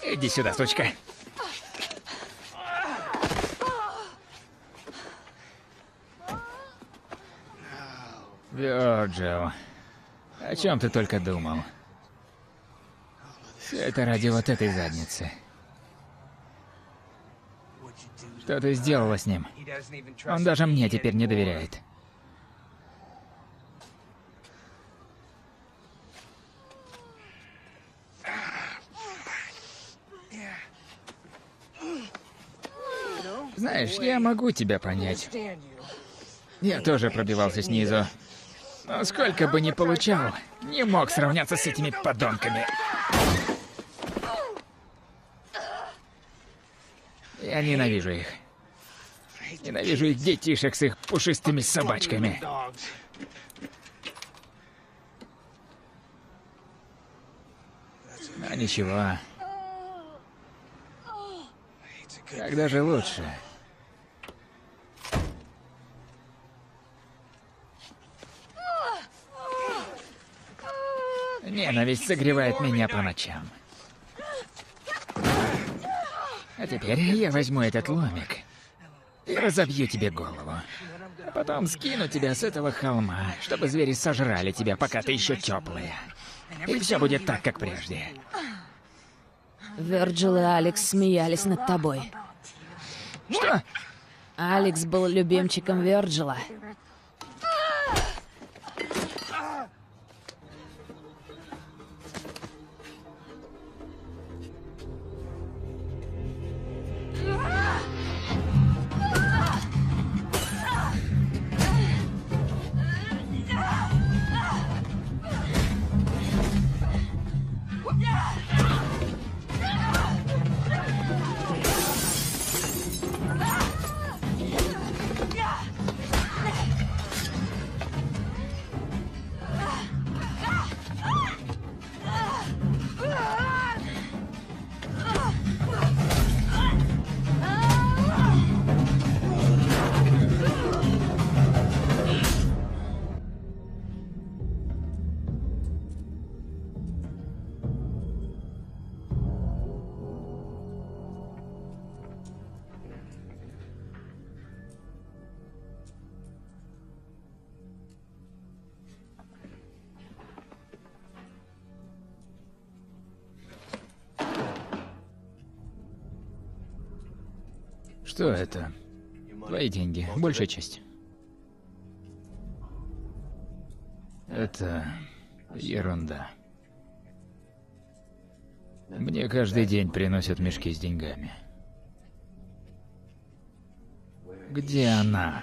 Иди сюда, сучка. Вёрджил, о чем ты только думал? Все это ради вот этой задницы. Что ты сделала с ним? Он даже мне теперь не доверяет. Знаешь, я могу тебя понять. Я тоже пробивался снизу. Но сколько бы ни получал, не мог сравняться с этими подонками. Я ненавижу их. Ненавижу их детишек с их пушистыми собачками. Но ничего. Когда же лучше? Ненависть согревает меня по ночам. А теперь я возьму этот ломик и разобью тебе голову. А потом скину тебя с этого холма, чтобы звери сожрали тебя, пока ты еще теплая. И все будет так, как прежде. Вёрджил и Алекс смеялись над тобой. Что? Алекс был любимчиком Вёрджила. Что это? Твои деньги, большая часть. Это ерунда. Мне каждый день приносят мешки с деньгами. Где она?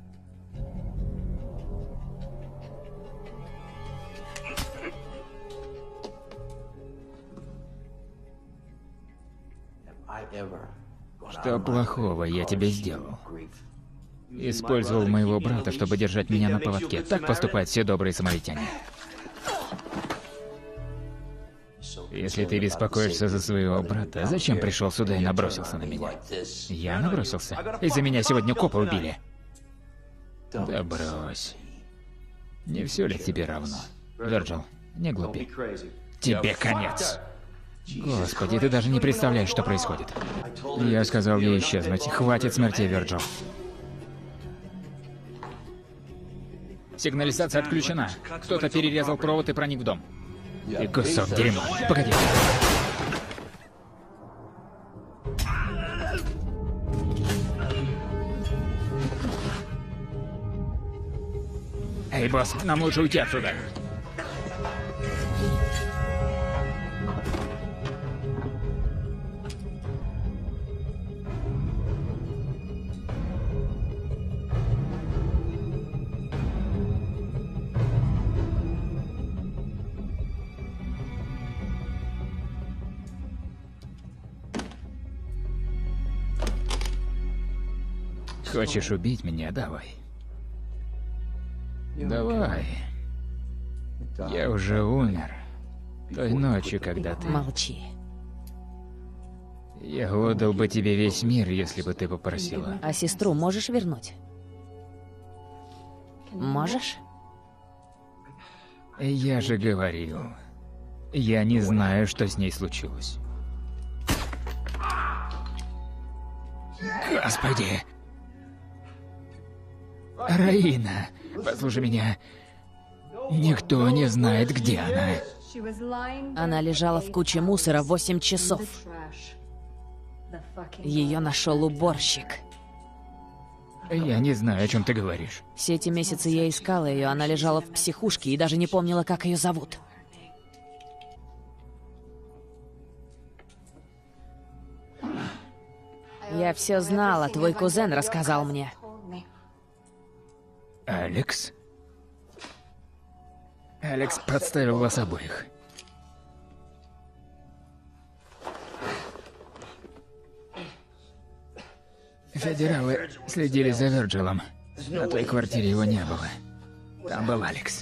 Что плохого я тебе сделал? Использовал моего брата, чтобы держать меня на поводке. Так поступают все добрые самаритяне. Если ты беспокоишься за своего брата, зачем пришел сюда и набросился на меня? Я набросился? Из-за меня сегодня копа убили. Да брось. Не все ли тебе равно? Вёрджил, не глупи. Тебе конец. Господи, ты даже не представляешь, что происходит. Я сказал ей исчезнуть. Хватит смертей, Вёрджил. Сигнализация отключена. Кто-то перерезал провод и проник в дом. Ты кусок дерьма. Погоди. Эй, босс, нам лучше уйти отсюда. Хочешь убить меня? Давай. Давай. Я уже умер. Той ночью, когда ты... Молчи. Я отдал бы тебе весь мир, если бы ты попросила. А сестру можешь вернуть? Можешь? Я же говорил. Я не знаю, что с ней случилось. Господи. Раина, послушай меня. Никто не знает, где она. Она лежала в куче мусора 8 часов. Ее нашел уборщик. Я не знаю, о чем ты говоришь. Все эти месяцы я искала ее, она лежала в психушке и даже не помнила, как ее зовут. Я все знала, твой кузен рассказал мне. Алекс? Алекс подставил вас обоих. Федералы следили за Вирджилом. На той квартире его не было. Там был Алекс.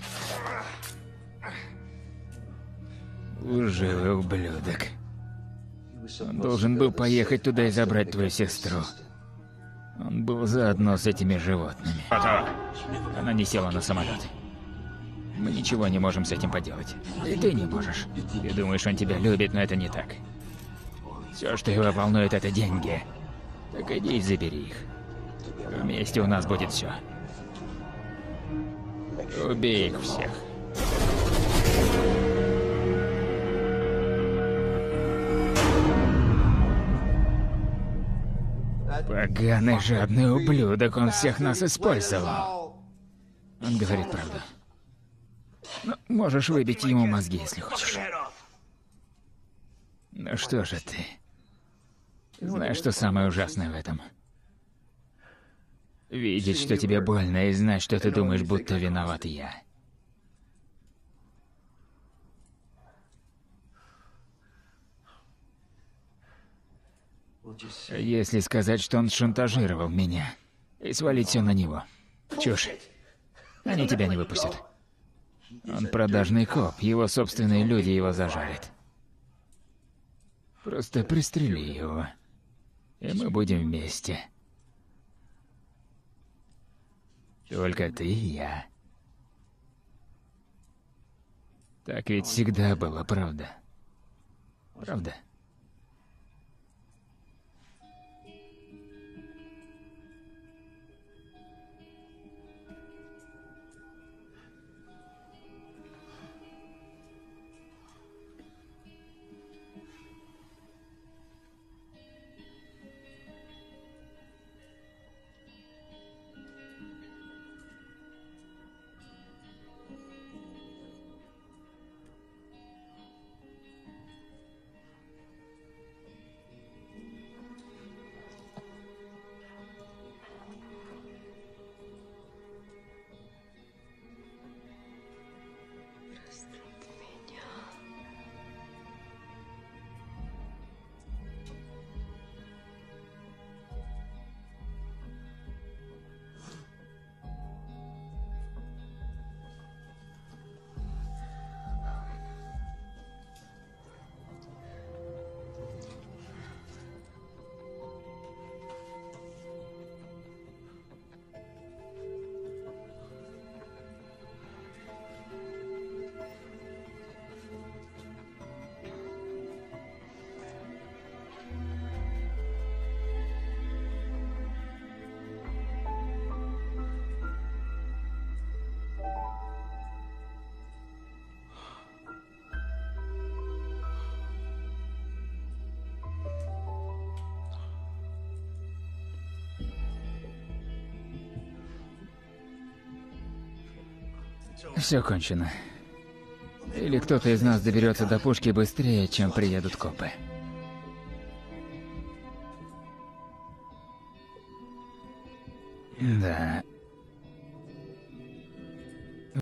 Лживый ублюдок. Он должен был поехать туда и забрать твою сестру. Он был заодно с этими животными. Она не села на самолет. Мы ничего не можем с этим поделать. И ты не можешь. Ты думаешь, он тебя любит, но это не так. Все, что его волнует, это деньги. Так иди и забери их. Вместе у нас будет все. Убей их всех. Поганый жадный ублюдок, он всех нас использовал. Он говорит правду. Но можешь выбить ему мозги, если хочешь. Ну что же ты? Знаешь, что самое ужасное в этом? Видеть, что тебе больно, и знать, что ты думаешь, будто виноват я. Если сказать, что он шантажировал меня, и свалить все на него. Чушь. Они тебя не выпустят. Он продажный коп, его собственные люди его зажарят. Просто пристрели его, и мы будем вместе. Только ты и я. Так ведь всегда было, правда? Правда? Все кончено. Или кто-то из нас доберется до пушки быстрее, чем приедут копы. Да.